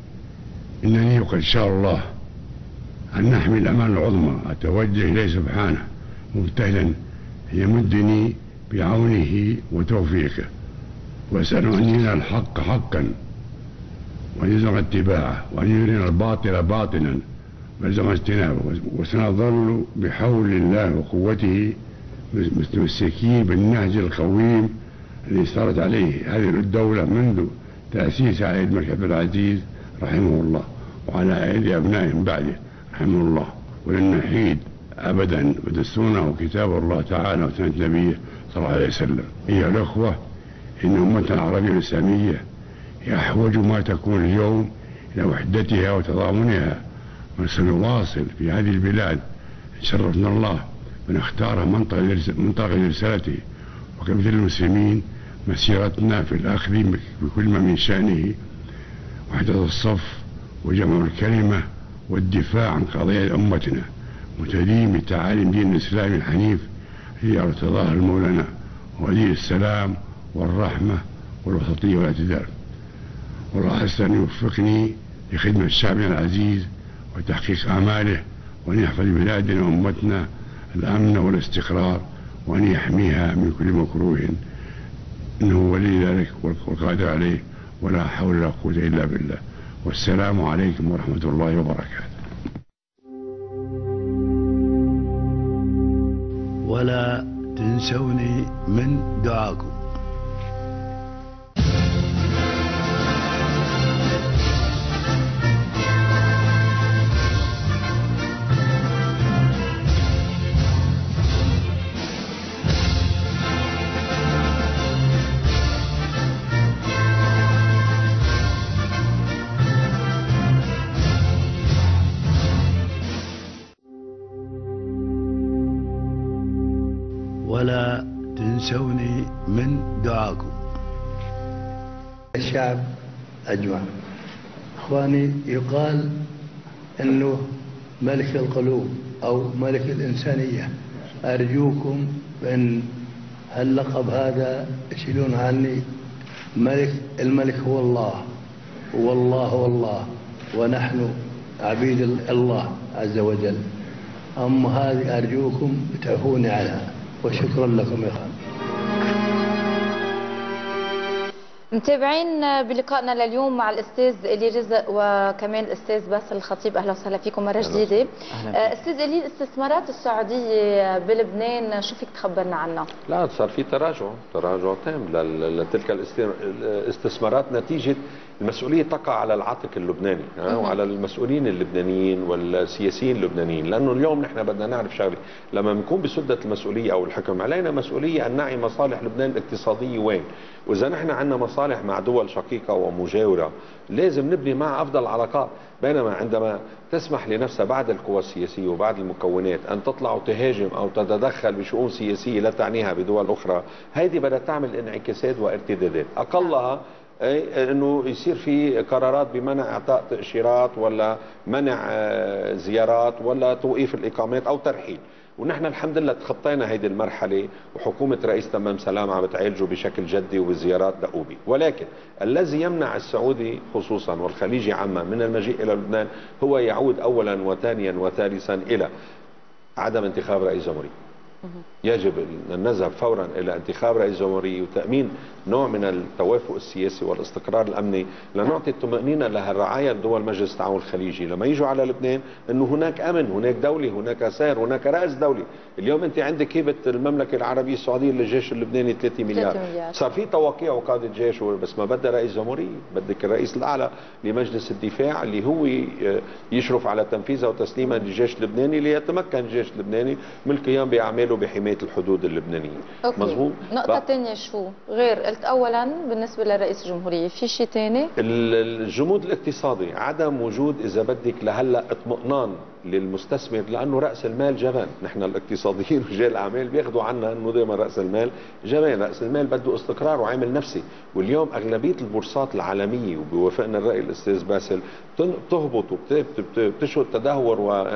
S9: إنني وقد شاء الله أن نحمل الأمانة العظمى أتوجه إليه سبحانه مبتهلا أن يمدني بعونه وتوفيقه، وأسأله أن يرينا الحق حقا وأن يلزم اتباعه، وأن يرينا الباطل باطلا ويلزم اجتنابه، وسنظل بحول الله وقوته متمسكين بالنهج القويم الذي سارت عليه هذه الدولة منذ تأسيسها على يد الملك عبد العزيز رحمه الله وعلى أيدي أبنائهم بعده رحمه الله. ولن نحيد أبدا بدستورنا وكتاب الله تعالى وسنة نبيه صلى الله عليه وسلم. أيها الأخوة، إن أمتنا العربية الإسلامية هي أحوج ما تكون اليوم إلى وحدتها وتضامنها، وسنواصل في هذه البلاد شرفنا الله ونختار منطقة لرسالته وكمثل المسلمين مسيرتنا في الأخذ بكل ما من شأنه وحدة الصف وجمع الكلمة والدفاع عن قضايا أمتنا متدين بتعاليم دين الإسلام الحنيف هي ارتضاها المولى ولي السلام والرحمة والوسطية والاعتدال. والله عسى أن يوفقني لخدمة شعبنا العزيز وتحقيق أعماله، وأن يحفظ بلادنا وأمتنا الأمن والاستقرار، وأن يحميها من كل مكروه، إنه ولي ذلك والقادر عليه، ولا حول ولا قوة إلا بالله. والسلام عليكم ورحمة الله وبركاته.
S1: ولا تنسوني من دعاكم. ولا تنسوني من دعاكم. الشعب أجمع. إخواني، يقال أنه ملك القلوب أو ملك الإنسانية. أرجوكم بأن هاللقب هذا يشيلون عني. ملك الملك هو الله، والله والله، ونحن عبيد الله عز وجل. أما هذه أرجوكم تعفوني عنها، وشكرا لكم يا خان.
S5: متابعين بلقائنا لليوم مع الاستاذ إلي رزق وكمان الاستاذ باسل الخطيب. اهلا وسهلا فيكم مره جديده. استاذ إلي، الاستثمارات السعوديه بلبنان شو فيك تخبرنا عنها؟
S4: لا، صار في تراجع تراجع تام لتلك الاستثمارات نتيجه المسؤوليه تقع على العاتق اللبناني وعلى المسؤولين اللبنانيين والسياسيين اللبنانيين، لانه اليوم نحن بدنا نعرف شغله، لما بنكون بسده المسؤوليه او الحكم علينا مسؤوليه ان نعي مصالح لبنان الاقتصاديه وين، واذا نحن عندنا مصالح مع دول شقيقه ومجاوره لازم نبني معها افضل علاقات. بينما عندما تسمح لنفسها بعض القوى السياسيه وبعض المكونات ان تطلع وتهاجم او تتدخل بشؤون سياسيه لا تعنيها بدول اخرى، هذه بدها تعمل انعكاسات وارتدادات، اقلها أي انه يصير في قرارات بمنع اعطاء تاشيرات ولا منع زيارات ولا توقيف الاقامات او ترحيل. ونحن الحمد لله تخطينا هذه المرحله، وحكومه رئيس تمام سلام عم بتعالجه بشكل جدي وبزيارات دؤوبه. ولكن الذي يمنع السعودي خصوصا والخليجي عامه من المجيء الى لبنان هو يعود اولا وثانيا وثالثا الى عدم انتخاب رئيس جمهوريه. يجب أن نذهب فورا إلى انتخاب رئيس جمهورية وتأمين نوع من التوافق السياسي والاستقرار الأمني لنعطي الطمأنينة لهالرعاية لدول مجلس التعاون الخليجي لما يجوا على لبنان أنه هناك أمن، هناك دولة، هناك سير، هناك رأس دولة. اليوم أنت عندك هيبة المملكة العربية السعودية للجيش اللبناني ثلاثة مليار. صار في توقيع وقادة جيش، بس ما بدها رئيس جمهورية، بدك الرئيس الأعلى لمجلس الدفاع اللي هو يشرف على تنفيذها وتسليمها للجيش اللبناني ليتمكن الجيش اللبناني من القيام بأعماله بحماية الحدود اللبنانية. مظبوط.
S5: نقطة ثانية شو غير قلت أولا بالنسبة لرئيس الجمهورية، في شيء ثاني؟
S4: الجمود الاقتصادي، عدم وجود إذا بدك لهلا اطمئنان للمستثمر، لأنه رأس المال جبان. نحن الاقتصاديين ورجال الأعمال بياخذوا عنا أنه دائما رأس المال جبان، رأس المال بده استقرار وعامل نفسي. واليوم أغلبية البورصات العالمية وبوافقنا الرأي الأستاذ باسل بتهبط وبتشهد تدهور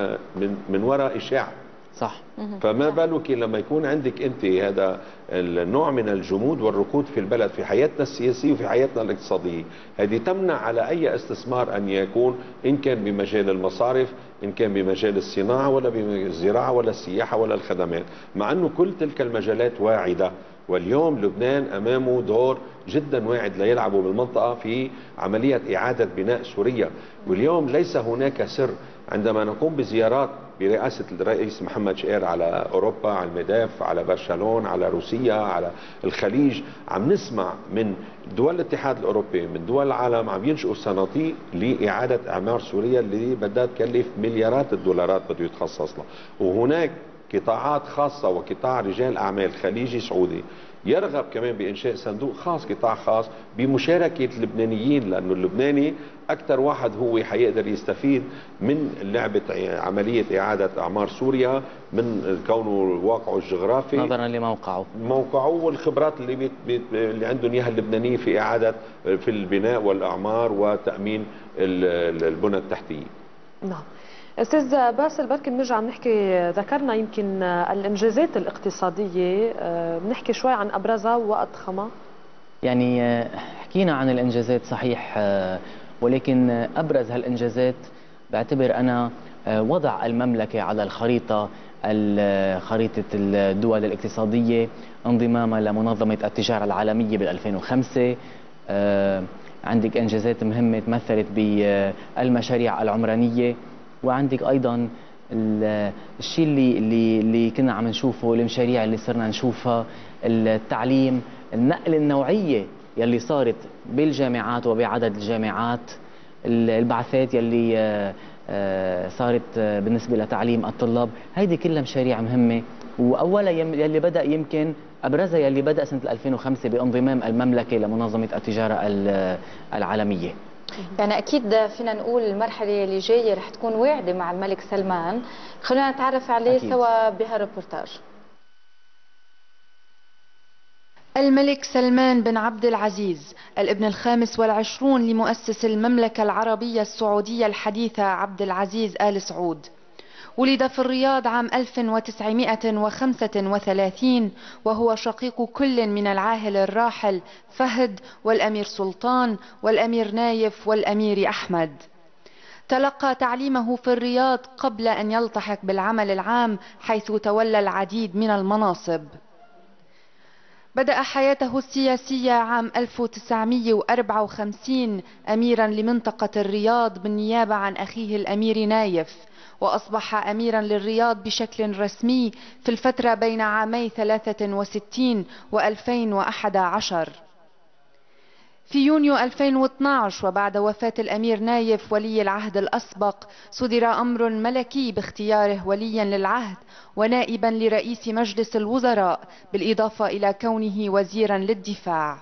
S4: من من وراء إشاعة.
S6: صح.
S4: فما بالك لما يكون عندك انت هذا النوع من الجمود والركود في البلد في حياتنا السياسيه وفي حياتنا الاقتصاديه، هذه تمنع على اي استثمار ان يكون، ان كان بمجال المصارف، ان كان بمجال الصناعه ولا بالزراعه ولا السياحه ولا الخدمات، مع انه كل تلك المجالات واعده. واليوم لبنان امامه دور جدا واعد ليلعبه بالمنطقه في عمليه اعاده بناء سوريا. واليوم ليس هناك سر عندما نقوم بزيارات برئاسة الرئيس محمد شقير على أوروبا، على المداف، على برشلونة، على روسيا، على الخليج، عم نسمع من دول الاتحاد الأوروبي، من دول العالم، عم ينشئوا صناديق لإعادة إعمار سوريا اللي بدها تكلف مليارات الدولارات بده يتخصص لها. وهناك قطاعات خاصة وقطاع رجال أعمال خليجي سعودي يرغب كمان بإنشاء صندوق خاص، قطاع خاص بمشاركة اللبنانيين، لأنه اللبناني أكثر واحد هو حيقدر يستفيد من لعبة عملية إعادة أعمار سوريا من كونه واقعه الجغرافي
S6: نظرا لموقعه
S4: موقعه والخبرات اللي بيت بيت اللي عندهم إياها اللبنانيين في إعادة في البناء والأعمار وتأمين البنى التحتية.
S3: نعم. استاذ باسل، بركي بنرجع بنحكي، ذكرنا يمكن الانجازات الاقتصاديه، بنحكي شوي عن ابرزها واضخمها.
S6: يعني حكينا عن الانجازات صحيح، ولكن ابرز هالانجازات بعتبر انا وضع المملكه على الخريطه خريطه الدول الاقتصاديه، انضمامها لمنظمه التجاره العالميه بال ألفين وخمسة. عندك انجازات مهمه تمثلت بالمشاريع العمرانيه، وعندك ايضا الشيء اللي اللي اللي كنا عم نشوفه، المشاريع اللي صرنا نشوفها، التعليم، النقل النوعيه يلي صارت بالجامعات وبعدد الجامعات، البعثات يلي صارت بالنسبه لتعليم الطلاب، هيدي كلها مشاريع مهمه. واولها يلي بدا يمكن ابرزها يلي بدا سنه ألفين وخمسة بانضمام المملكه لمنظمه التجاره العالميه.
S5: يعني أكيد فينا نقول المرحلة اللي جاية رح تكون واعدة مع الملك سلمان، خلونا نتعرف عليه أكيد سوا بهالريبورتاج.
S10: الملك سلمان بن عبد العزيز الابن الخامس والعشرون لمؤسس المملكة العربية السعودية الحديثة عبد العزيز آل سعود، ولد في الرياض عام ألف وتسعمائة وخمسة وثلاثين، وهو شقيق كل من العاهل الراحل فهد والأمير سلطان والأمير نايف والأمير أحمد. تلقى تعليمه في الرياض قبل أن يلتحق بالعمل العام، حيث تولى العديد من المناصب. بدأ حياته السياسية عام ألف وتسعمائة وأربعة وخمسين أميرا لمنطقة الرياض بالنيابة عن أخيه الأمير نايف، وأصبح أميرا للرياض بشكل رسمي في الفترة بين عامي ثلاثة وستين وألفين وأحد عشر. في يونيو ألفين واثني عشر وبعد وفاة الأمير نايف ولي العهد الأسبق، صدر أمر ملكي باختياره وليا للعهد ونائبا لرئيس مجلس الوزراء، بالإضافة إلى كونه وزيرا للدفاع.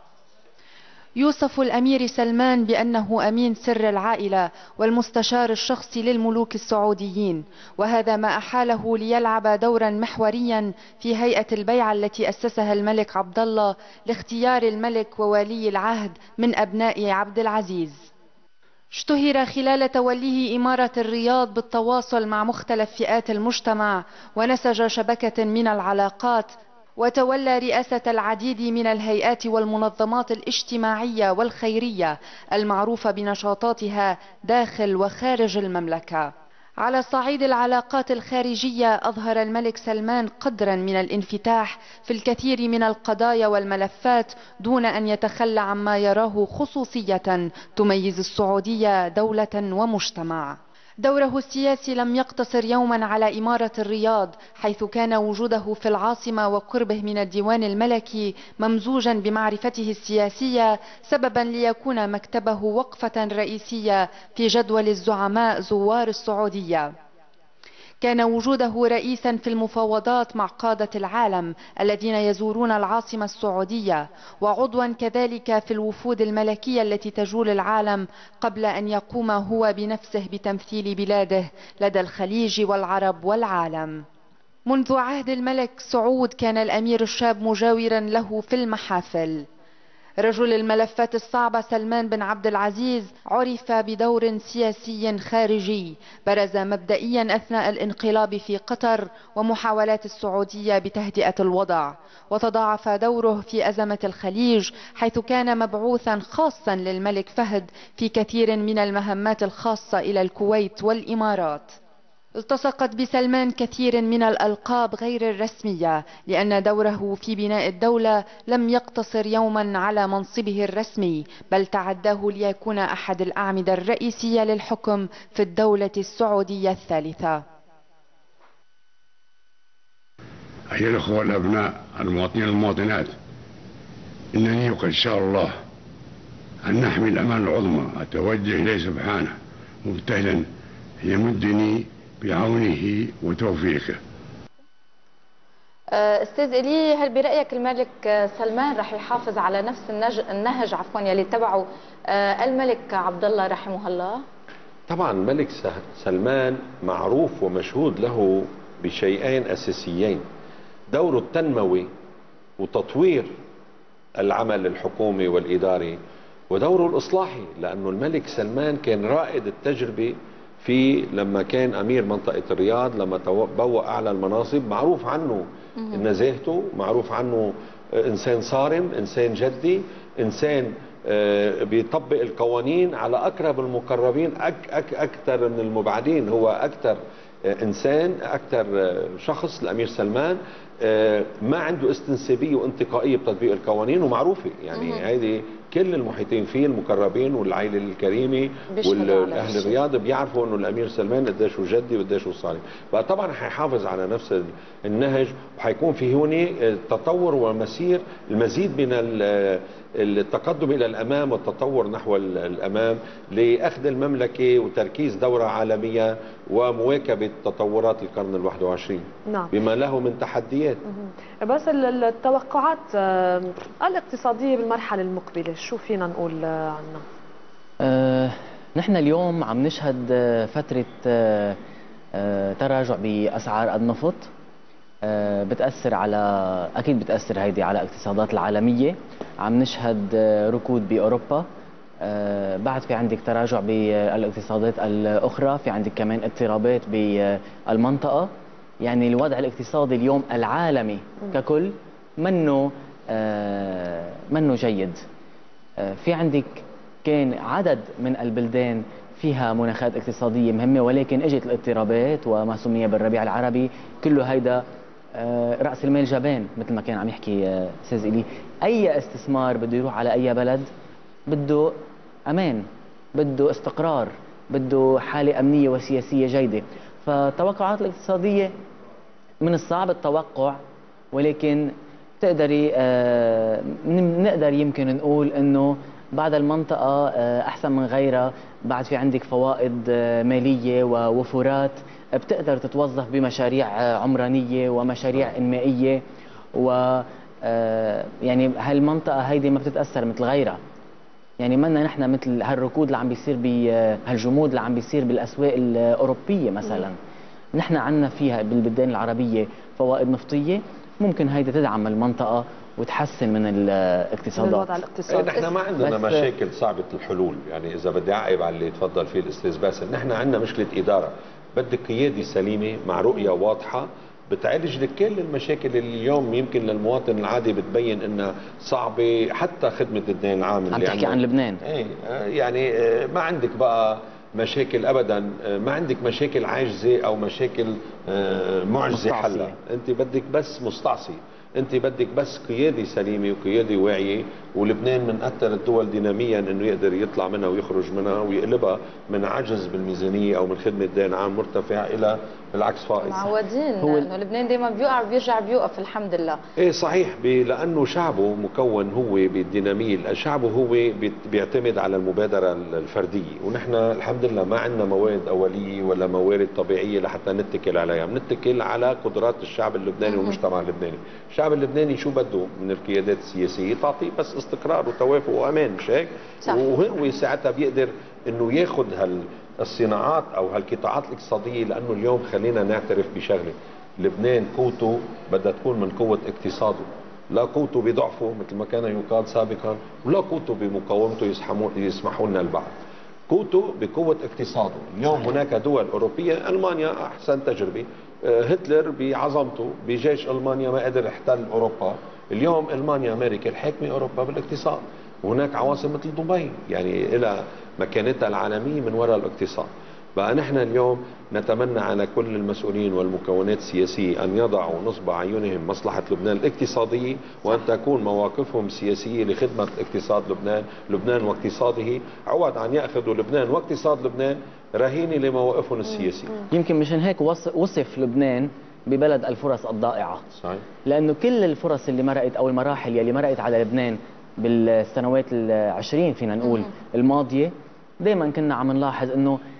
S10: يوصف الأمير سلمان بأنه أمين سر العائلة والمستشار الشخصي للملوك السعوديين، وهذا ما أحاله ليلعب دورا محوريا في هيئة البيعة التي أسسها الملك عبد الله لاختيار الملك وولي العهد من أبناء عبد العزيز. اشتهر خلال توليه إمارة الرياض بالتواصل مع مختلف فئات المجتمع، ونسج شبكة من العلاقات، وتولى رئاسة العديد من الهيئات والمنظمات الاجتماعية والخيرية المعروفة بنشاطاتها داخل وخارج المملكة. على صعيد العلاقات الخارجية، أظهر الملك سلمان قدرا من الانفتاح في الكثير من القضايا والملفات، دون أن يتخلى عما يراه خصوصية تميز السعودية دولة ومجتمع. دوره السياسي لم يقتصر يوما على إمارة الرياض، حيث كان وجوده في العاصمة وقربه من الديوان الملكي ممزوجا بمعرفته السياسية سببا ليكون مكتبه وقفة رئيسية في جدول الزعماء زوار السعودية. كان وجوده رئيسا في المفاوضات مع قادة العالم الذين يزورون العاصمة السعودية، وعضوا كذلك في الوفود الملكية التي تجول العالم، قبل أن يقوم هو بنفسه بتمثيل بلاده لدى الخليج والعرب والعالم. منذ عهد الملك سعود كان الأمير الشاب مجاورا له في المحافل. رجل الملفات الصعبة سلمان بن عبد العزيز عرف بدور سياسي خارجي، برز مبدئيا أثناء الانقلاب في قطر ومحاولات السعودية بتهدئة الوضع، وتضاعف دوره في أزمة الخليج، حيث كان مبعوثا خاصا للملك فهد في كثير من المهمات الخاصة إلى الكويت والإمارات. التصقت بسلمان كثير من الألقاب غير الرسمية، لأن دوره في بناء الدولة لم يقتصر يوما على منصبه الرسمي، بل تعداه ليكون أحد الأعمدة الرئيسية للحكم في الدولة السعودية الثالثة.
S9: أيها الأخوة الأبناء المواطنين المواطنات، إنني وقد شاء الله أن نحمي الأمان العظمى أتوجه إليه سبحانه مبتهلا أن يمدني بعونه وتوفيقه.
S5: استاذ إلي، هل برايك الملك سلمان رح يحافظ على نفس النهج النهج عفوا يلي اتبعه الملك عبد الله رحمه الله؟
S4: طبعا الملك سلمان معروف ومشهود له بشيئين اساسيين: دوره التنموي وتطوير العمل الحكومي والاداري، ودوره الاصلاحي، لانه الملك سلمان كان رائد التجربه في لما كان امير منطقه الرياض، لما تبوأ اعلى المناصب. معروف عنه نزاهته، معروف عنه انسان صارم، انسان جدي، انسان بيطبق القوانين على اقرب المقربين أك أك اكثر من المبعدين. هو اكثر انسان، اكثر شخص الامير سلمان ما عنده استنسابيه وانتقائيه بتطبيق القوانين، ومعروفه يعني هيدي كل المحيطين فيه المقربين والعائله الكريمه والاهل الرياض بيعرفوا انه الامير سلمان قديش هو جدي وقديش هو صارم. فطبعا حيحافظ على نفس النهج، وحيكون في هون تطور ومسير المزيد من التقدم الى الامام والتطور نحو الامام لاخذ المملكه وتركيز دورها عالميا ومواكبه تطورات القرن الواحد وعشرين.
S3: نعم.
S4: بما له من تحديات.
S3: بس التوقعات الاقتصاديه بالمرحله المقبله شو فينا نقول عنها؟
S6: أه نحن اليوم عم نشهد فتره أه أه تراجع باسعار النفط، أه بتاثر على اكيد بتاثر هيدي على الاقتصادات العالميه. عم نشهد ركود باوروبا، أه بعد في عندك تراجع بالاقتصادات الاخرى، في عندك كمان اضطرابات بالمنطقه. يعني الوضع الاقتصادي اليوم العالمي ككل منه آه منه جيد. آه في عندك كان عدد من البلدان فيها مناخات اقتصادية مهمة، ولكن اجت الاضطرابات وما سمي بالربيع العربي. كله هيدا آه رأس المال جبان مثل ما كان عم يحكي آه استاذ إلي. اي استثمار بده يروح على اي بلد بده امان، بده استقرار، بده حالة امنية وسياسية جيدة. فالتوقعات الاقتصادية من الصعب التوقع، ولكن تقدري آه نقدر يمكن نقول انه بعد المنطقة آه احسن من غيرها. بعد في عندك فوائد آه مالية ووفورات بتقدر تتوظف بمشاريع آه عمرانية ومشاريع انمائية، و آه يعني هالمنطقة هيدي ما بتتأثر مثل غيرها. يعني منا نحن مثل هالركود اللي عم بيصير بهالجمود اللي عم بيصير بالاسواق الاوروبيه مثلا. نحن عندنا فيها بالبلدان العربيه فوائد نفطيه، ممكن هيدا تدعم المنطقه وتحسن من الاقتصادات.
S3: من الوضع الاقتصادي.
S4: نحن ما عندنا مشاكل صعبه الحلول. يعني اذا بدي اعقب على اللي تفضل فيه الاستاذ باسل، نحن عندنا مشكله اداره، بدك قياده سليمه مع رؤيه واضحه بتعالج لك كل المشاكل اللي اليوم يمكن للمواطن العادي بتبين انها صعبه. حتى خدمه الدين العام
S6: عم تحكي عن لبنان.
S4: ايه يعني ما عندك بقى مشاكل ابدا، ما عندك مشاكل عاجزه او مشاكل معجزه حلها. انت بدك بس مستعصي، انت بدك بس قياده سليمه وقياده واعيه. ولبنان من اكثر الدول ديناميا انه يقدر يطلع منها ويخرج منها ويقلبها من عجز بالميزانيه او من خدمه دين عام مرتفع الى بالعكس فائز.
S5: معودين انه لبنان دايما بيوقع بيرجع بيوقف الحمد لله.
S4: ايه صحيح، لانه شعبه مكون هو بالديناميه، شعبه هو بيعتمد على المبادره الفرديه، ونحن الحمد لله ما عندنا موارد اوليه ولا موارد طبيعيه لحتى نتكل عليها، بنتكل على قدرات الشعب اللبناني والمجتمع اللبناني. الشعب اللبناني شو بده من القيادات السياسيه؟ تعطيه بس استقرار وتوافق وامان، مش هيك؟ وهو ساعتها بيقدر انه ياخذ هالصناعات او هالقطاعات الاقتصاديه. لانه اليوم خلينا نعترف بشغله، لبنان قوته بدها تكون من قوه اقتصاده، لا قوته بضعفه مثل ما كان يقال سابقا، ولا قوته بمقاومته يسمحوا لنا البعض. قوته بقوه اقتصاده. اليوم هناك دول اوروبيه، المانيا احسن تجربه، هتلر بعظمته بجيش المانيا ما قدر يحتل اوروبا. اليوم المانيا امريكا الحاكمه اوروبا بالاقتصاد، وهناك عواصم مثل دبي يعني الى مكانتها العالميه من وراء الاقتصاد. بقى نحن اليوم نتمنى على كل المسؤولين والمكونات السياسيه ان يضعوا نصب عيونهم مصلحه لبنان الاقتصاديه، وان تكون مواقفهم السياسيه لخدمه اقتصاد لبنان، لبنان واقتصاده، عوض عن ياخذوا لبنان واقتصاد لبنان رهينه لمواقفهم السياسيه.
S6: يمكن مشان هيك وصف لبنان ببلد الفرص الضائعه.
S4: صحيح.
S6: لانه كل الفرص اللي مرقت او المراحل اللي مرقت على لبنان بالسنوات العشرين فينا نقول الماضيه، دائما كنا عم نلاحظ انه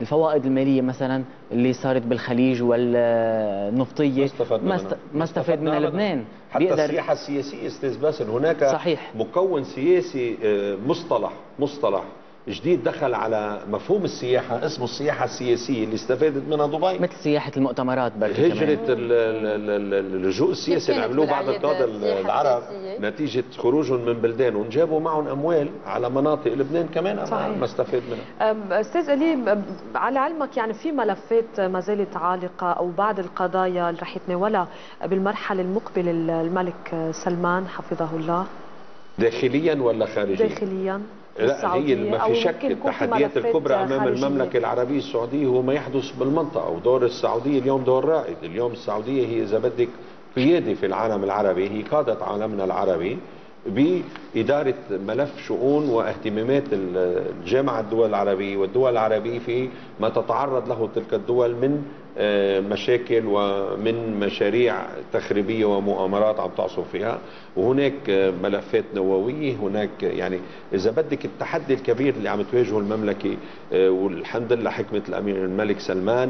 S6: الفوائد الماليه مثلا اللي صارت بالخليج والنفطيه ما ما استفاد منها لبنان.
S4: حتى السياحه السياسيه استاذ باسل هناك
S6: صحيح.
S4: مكون سياسي مصطلح مصطلح جديد دخل على مفهوم السياحه اسمه السياحه السياسيه اللي استفادت منها دبي،
S6: مثل سياحه المؤتمرات بركي
S4: هجره اللجوء السياسي اللي عملوه بعض القاده العرب نتيجه خروجهم من بلدانهم جابوا معهم اموال على مناطق لبنان كمان صحيح. ما استفاد منها.
S3: استاذ إلي، على علمك يعني في ملفات ما زالت عالقه او بعض القضايا اللي رح يتناولها بالمرحله المقبله الملك سلمان حفظه الله
S4: داخليا ولا خارجيا؟
S3: داخليا.
S4: لا هي ما في شك التحديات الكبرى امام المملكه العربيه السعوديه هو ما يحدث بالمنطقه، ودور السعوديه اليوم دور رائد. اليوم السعوديه هي اذا بدك قياده في العالم العربي، هي قاده عالمنا العربي بإدارة ملف شؤون واهتمامات الجامعة الدول العربية والدول العربية في ما تتعرض له تلك الدول من مشاكل ومن مشاريع تخريبية ومؤامرات عم تعصف فيها، وهناك ملفات نووية. هناك يعني إذا بدك التحدي الكبير اللي عم تواجهه المملكة، والحمد لله حكمة الأمير الملك سلمان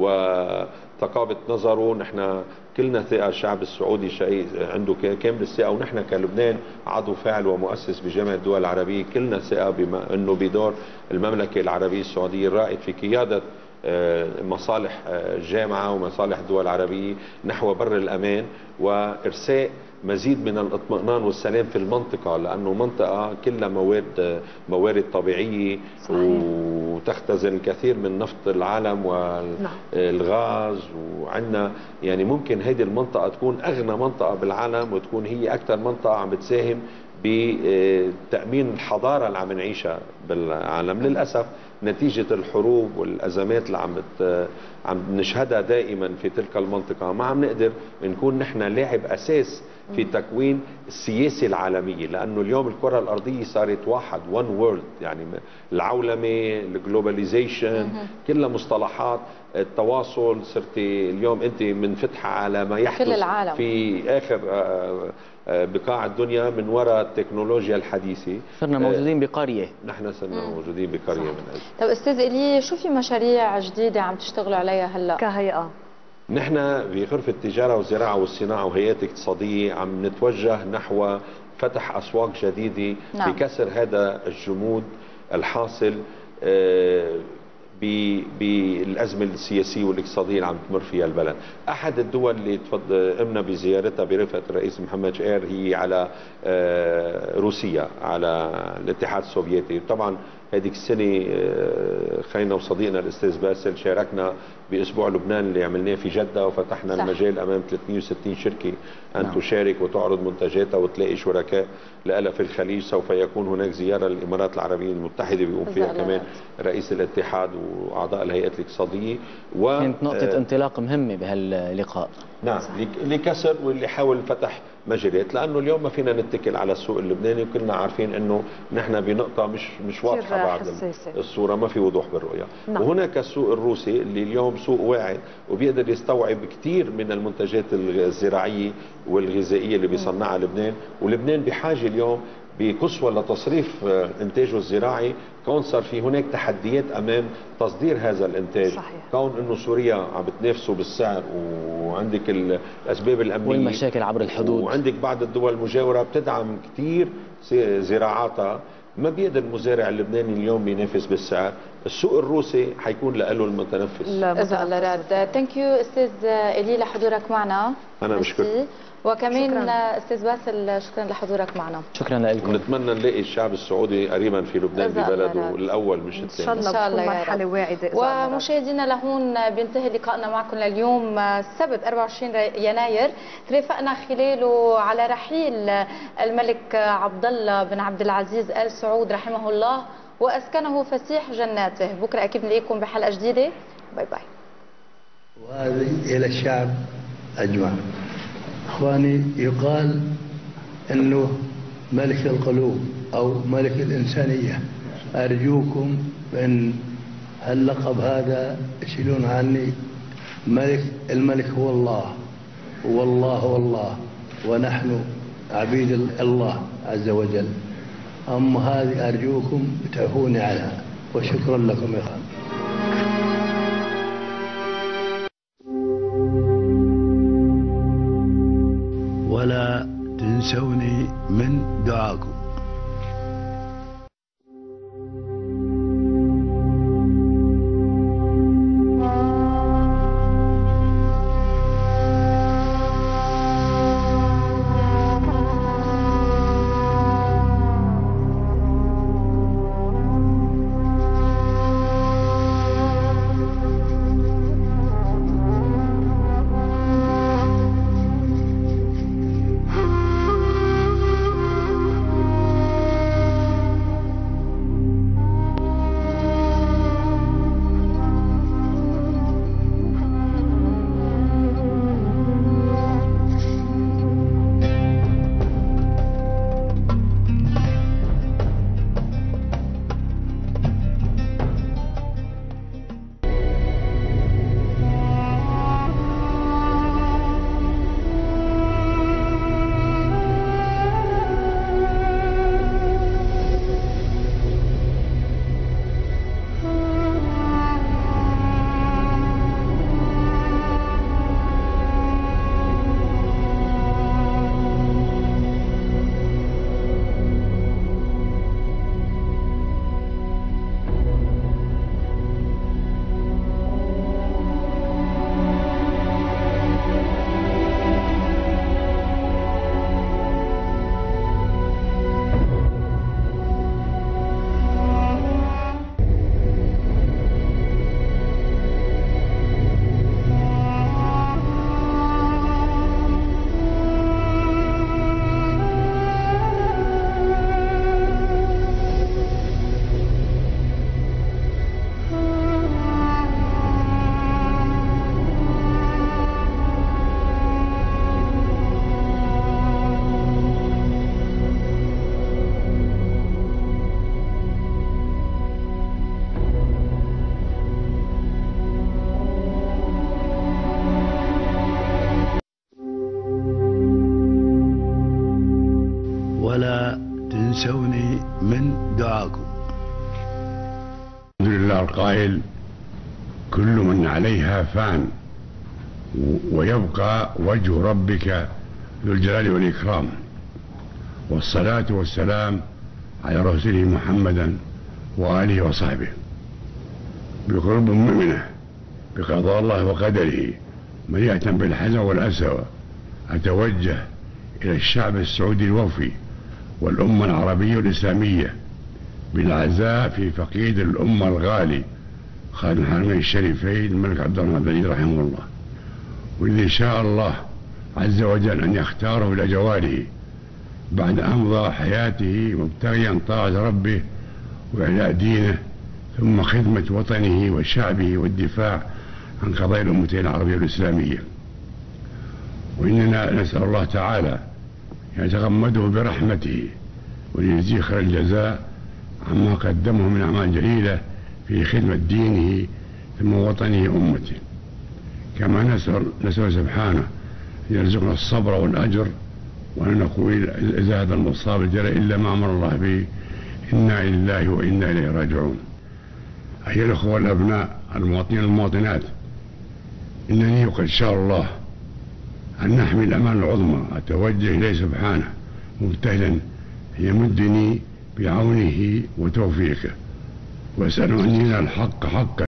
S4: وثقافة نظره، نحن كلنا ثقة الشعب السعودي شيء عنده كامل الثقة، ونحن كلبنان عضو فاعل ومؤسس بجامعة الدول العربية كلنا ثقة بما أنه بدور المملكة العربية السعودية الرائد في قيادة مصالح الجامعة ومصالح الدول العربية نحو بر الأمان وإرساء مزيد من الاطمئنان والسلام في المنطقة، لأنه منطقة كلها موارد موارد طبيعية صحيح. وتختزن الكثير من نفط العالم والغاز، وعندنا يعني ممكن هذه المنطقة تكون أغنى منطقة بالعالم وتكون هي أكثر منطقة عم بتساهم بتأمين الحضارة اللي عم نعيشها بالعالم. للأسف نتيجة الحروب والأزمات اللي عم عم نشهدها دائما في تلك المنطقة ما عم نقدر نكون نحن لاعب أساس في تكوين السياسة العالمية، لأنه اليوم الكرة الأرضية صارت واحد one world، يعني العولمة، الجلوباليزيشن، كلها مصطلحات التواصل. صرت اليوم أنت منفتحة على ما يحدث
S5: كل العالم.
S4: في آخر بقاع الدنيا من وراء التكنولوجيا الحديثة.
S6: صرنا موجودين بقرية،
S4: نحن صرنا موجودين بقرية من هذا.
S5: طب أستاذ إلي، شو في مشاريع جديدة عم تشتغلوا عليها هلا
S3: كهيئة؟
S4: نحن بغرفة التجارة والزراعة والصناعة وهيئات اقتصادية عم نتوجه نحو فتح أسواق جديدة نعم. بكسر هذا الجمود الحاصل بالأزمة السياسية والاقتصادية اللي عم تمر فيها البلد. أحد الدول اللي قمنا بزيارتها برفقة الرئيس محمد شقير هي على روسيا، على الاتحاد السوفيتي. طبعا هذيك السنة خينا وصديقنا الأستاذ باسل شاركنا بأسبوع لبنان اللي عملناه في جدة، وفتحنا صح. المجال أمام ثلاثمئة وستين شركة أن نعم. تشارك وتعرض منتجاتها وتلاقي شركاء لها في الخليج. سوف يكون هناك زيارة للإمارات العربية المتحدة بيقوم فيها كمان رئيس الاتحاد وأعضاء الهيئات الاقتصادية.
S6: و... كانت نقطة آه انطلاق مهمة بهاللقاء.
S4: نعم اللي كسر واللي حاول فتح مجالات، لانه اليوم ما فينا نتكل على السوق اللبناني، وكلنا عارفين انه نحن بنقطه مش مش واضحه بعد الصوره، ما في وضوح بالرؤيه. نعم. وهناك السوق الروسي اللي اليوم سوق واعد وبيقدر يستوعب كثير من المنتجات الزراعيه والغذائيه اللي بيصنعها لبنان، ولبنان بحاجه اليوم بقسوة لتصريف انتاجه الزراعي، كون صار في هناك تحديات امام تصدير هذا الانتاج. صحيح. كون انه سوريا عم بتنافسه بالسعر، وعندك الاسباب الامنيه
S6: والمشاكل عبر الحدود،
S4: وعندك بعض الدول المجاوره بتدعم كثير زراعاتها، ما بيقدر المزارع اللبناني اليوم ينافس بالسعر. السوق الروسي حيكون له المتنفس.
S5: اذا الله راد. ثانك يو استاذ إلي لحضورك معنا.
S4: انا بشكرك.
S5: وكمان شكراً. استاذ باسل شكرا لحضورك معنا.
S6: شكرا لكم.
S4: نتمنى نلاقي الشعب السعودي قريبا في لبنان ببلده الاول مش الثاني.
S3: ان شاء الله مرحله واعده.
S5: ومشاهدينا لهون بينتهي لقائنا معكم لليوم السبت أربعة وعشرين يناير، ترافقنا خلاله على رحيل الملك عبد الله بن عبد العزيز آل سعود رحمه الله واسكنه فسيح جناته. بكره اكيد نلاقيكم بحلقه جديده. باي باي.
S1: وهذه الى الشعب اجمع. اخواني، يقال انه ملك القلوب او ملك الانسانيه، ارجوكم ان هاللقب هذا يشيلون عني. ملك الملك هو الله، والله هو الله، ونحن عبيد الله عز وجل. اما هذه ارجوكم تعفوني عنها، وشكرا لكم يا اخوان. دعاكم. ولا تنسوني من دعاكم.
S9: الحمد لله القائل: كل من عليها فان ويبقى وجه ربك ذو الجلال والإكرام، والصلاة والسلام على رسوله محمدا وآله وصحبه. بقلوب مؤمنة بقضاء الله وقدره مليئة بالحزن والأسى، أتوجه إلى الشعب السعودي الوفي والأمة العربية الإسلامية بالعزاء في فقيد الأمة الغالي خادم الحرمين الشريفين الملك عبد الرحمن بن عبد رحمه الله، والذي شاء الله عز وجل أن يختاره إلى جواله بعد أمضى حياته مبتغيا طاعة ربه وإعلاء دينه، ثم خدمة وطنه وشعبه والدفاع عن قضايا الأمتين العربية والإسلامية. وإننا نسأل الله تعالى أن يتغمده برحمته ويجزيه خير الجزاء عما قدمه من أعمال جليلة في خدمة دينه ثم وطنه أمته. كما نسأل, نسأل سبحانه أن يرزقنا الصبر والأجر، وأن نقول إذا هذا المصاب الجرى إلا ما أمر الله به، إنا لله وإنا إليه راجعون. أيها الأخوة الأبناء المواطنين المواطنات، إنني قد شاء الله أن نحمل الأمانة العظمى، أتوجه إليه سبحانه مبتهلا أن يمدني بعونه وتوفيقه، وأسأله أن ينال الحق حقا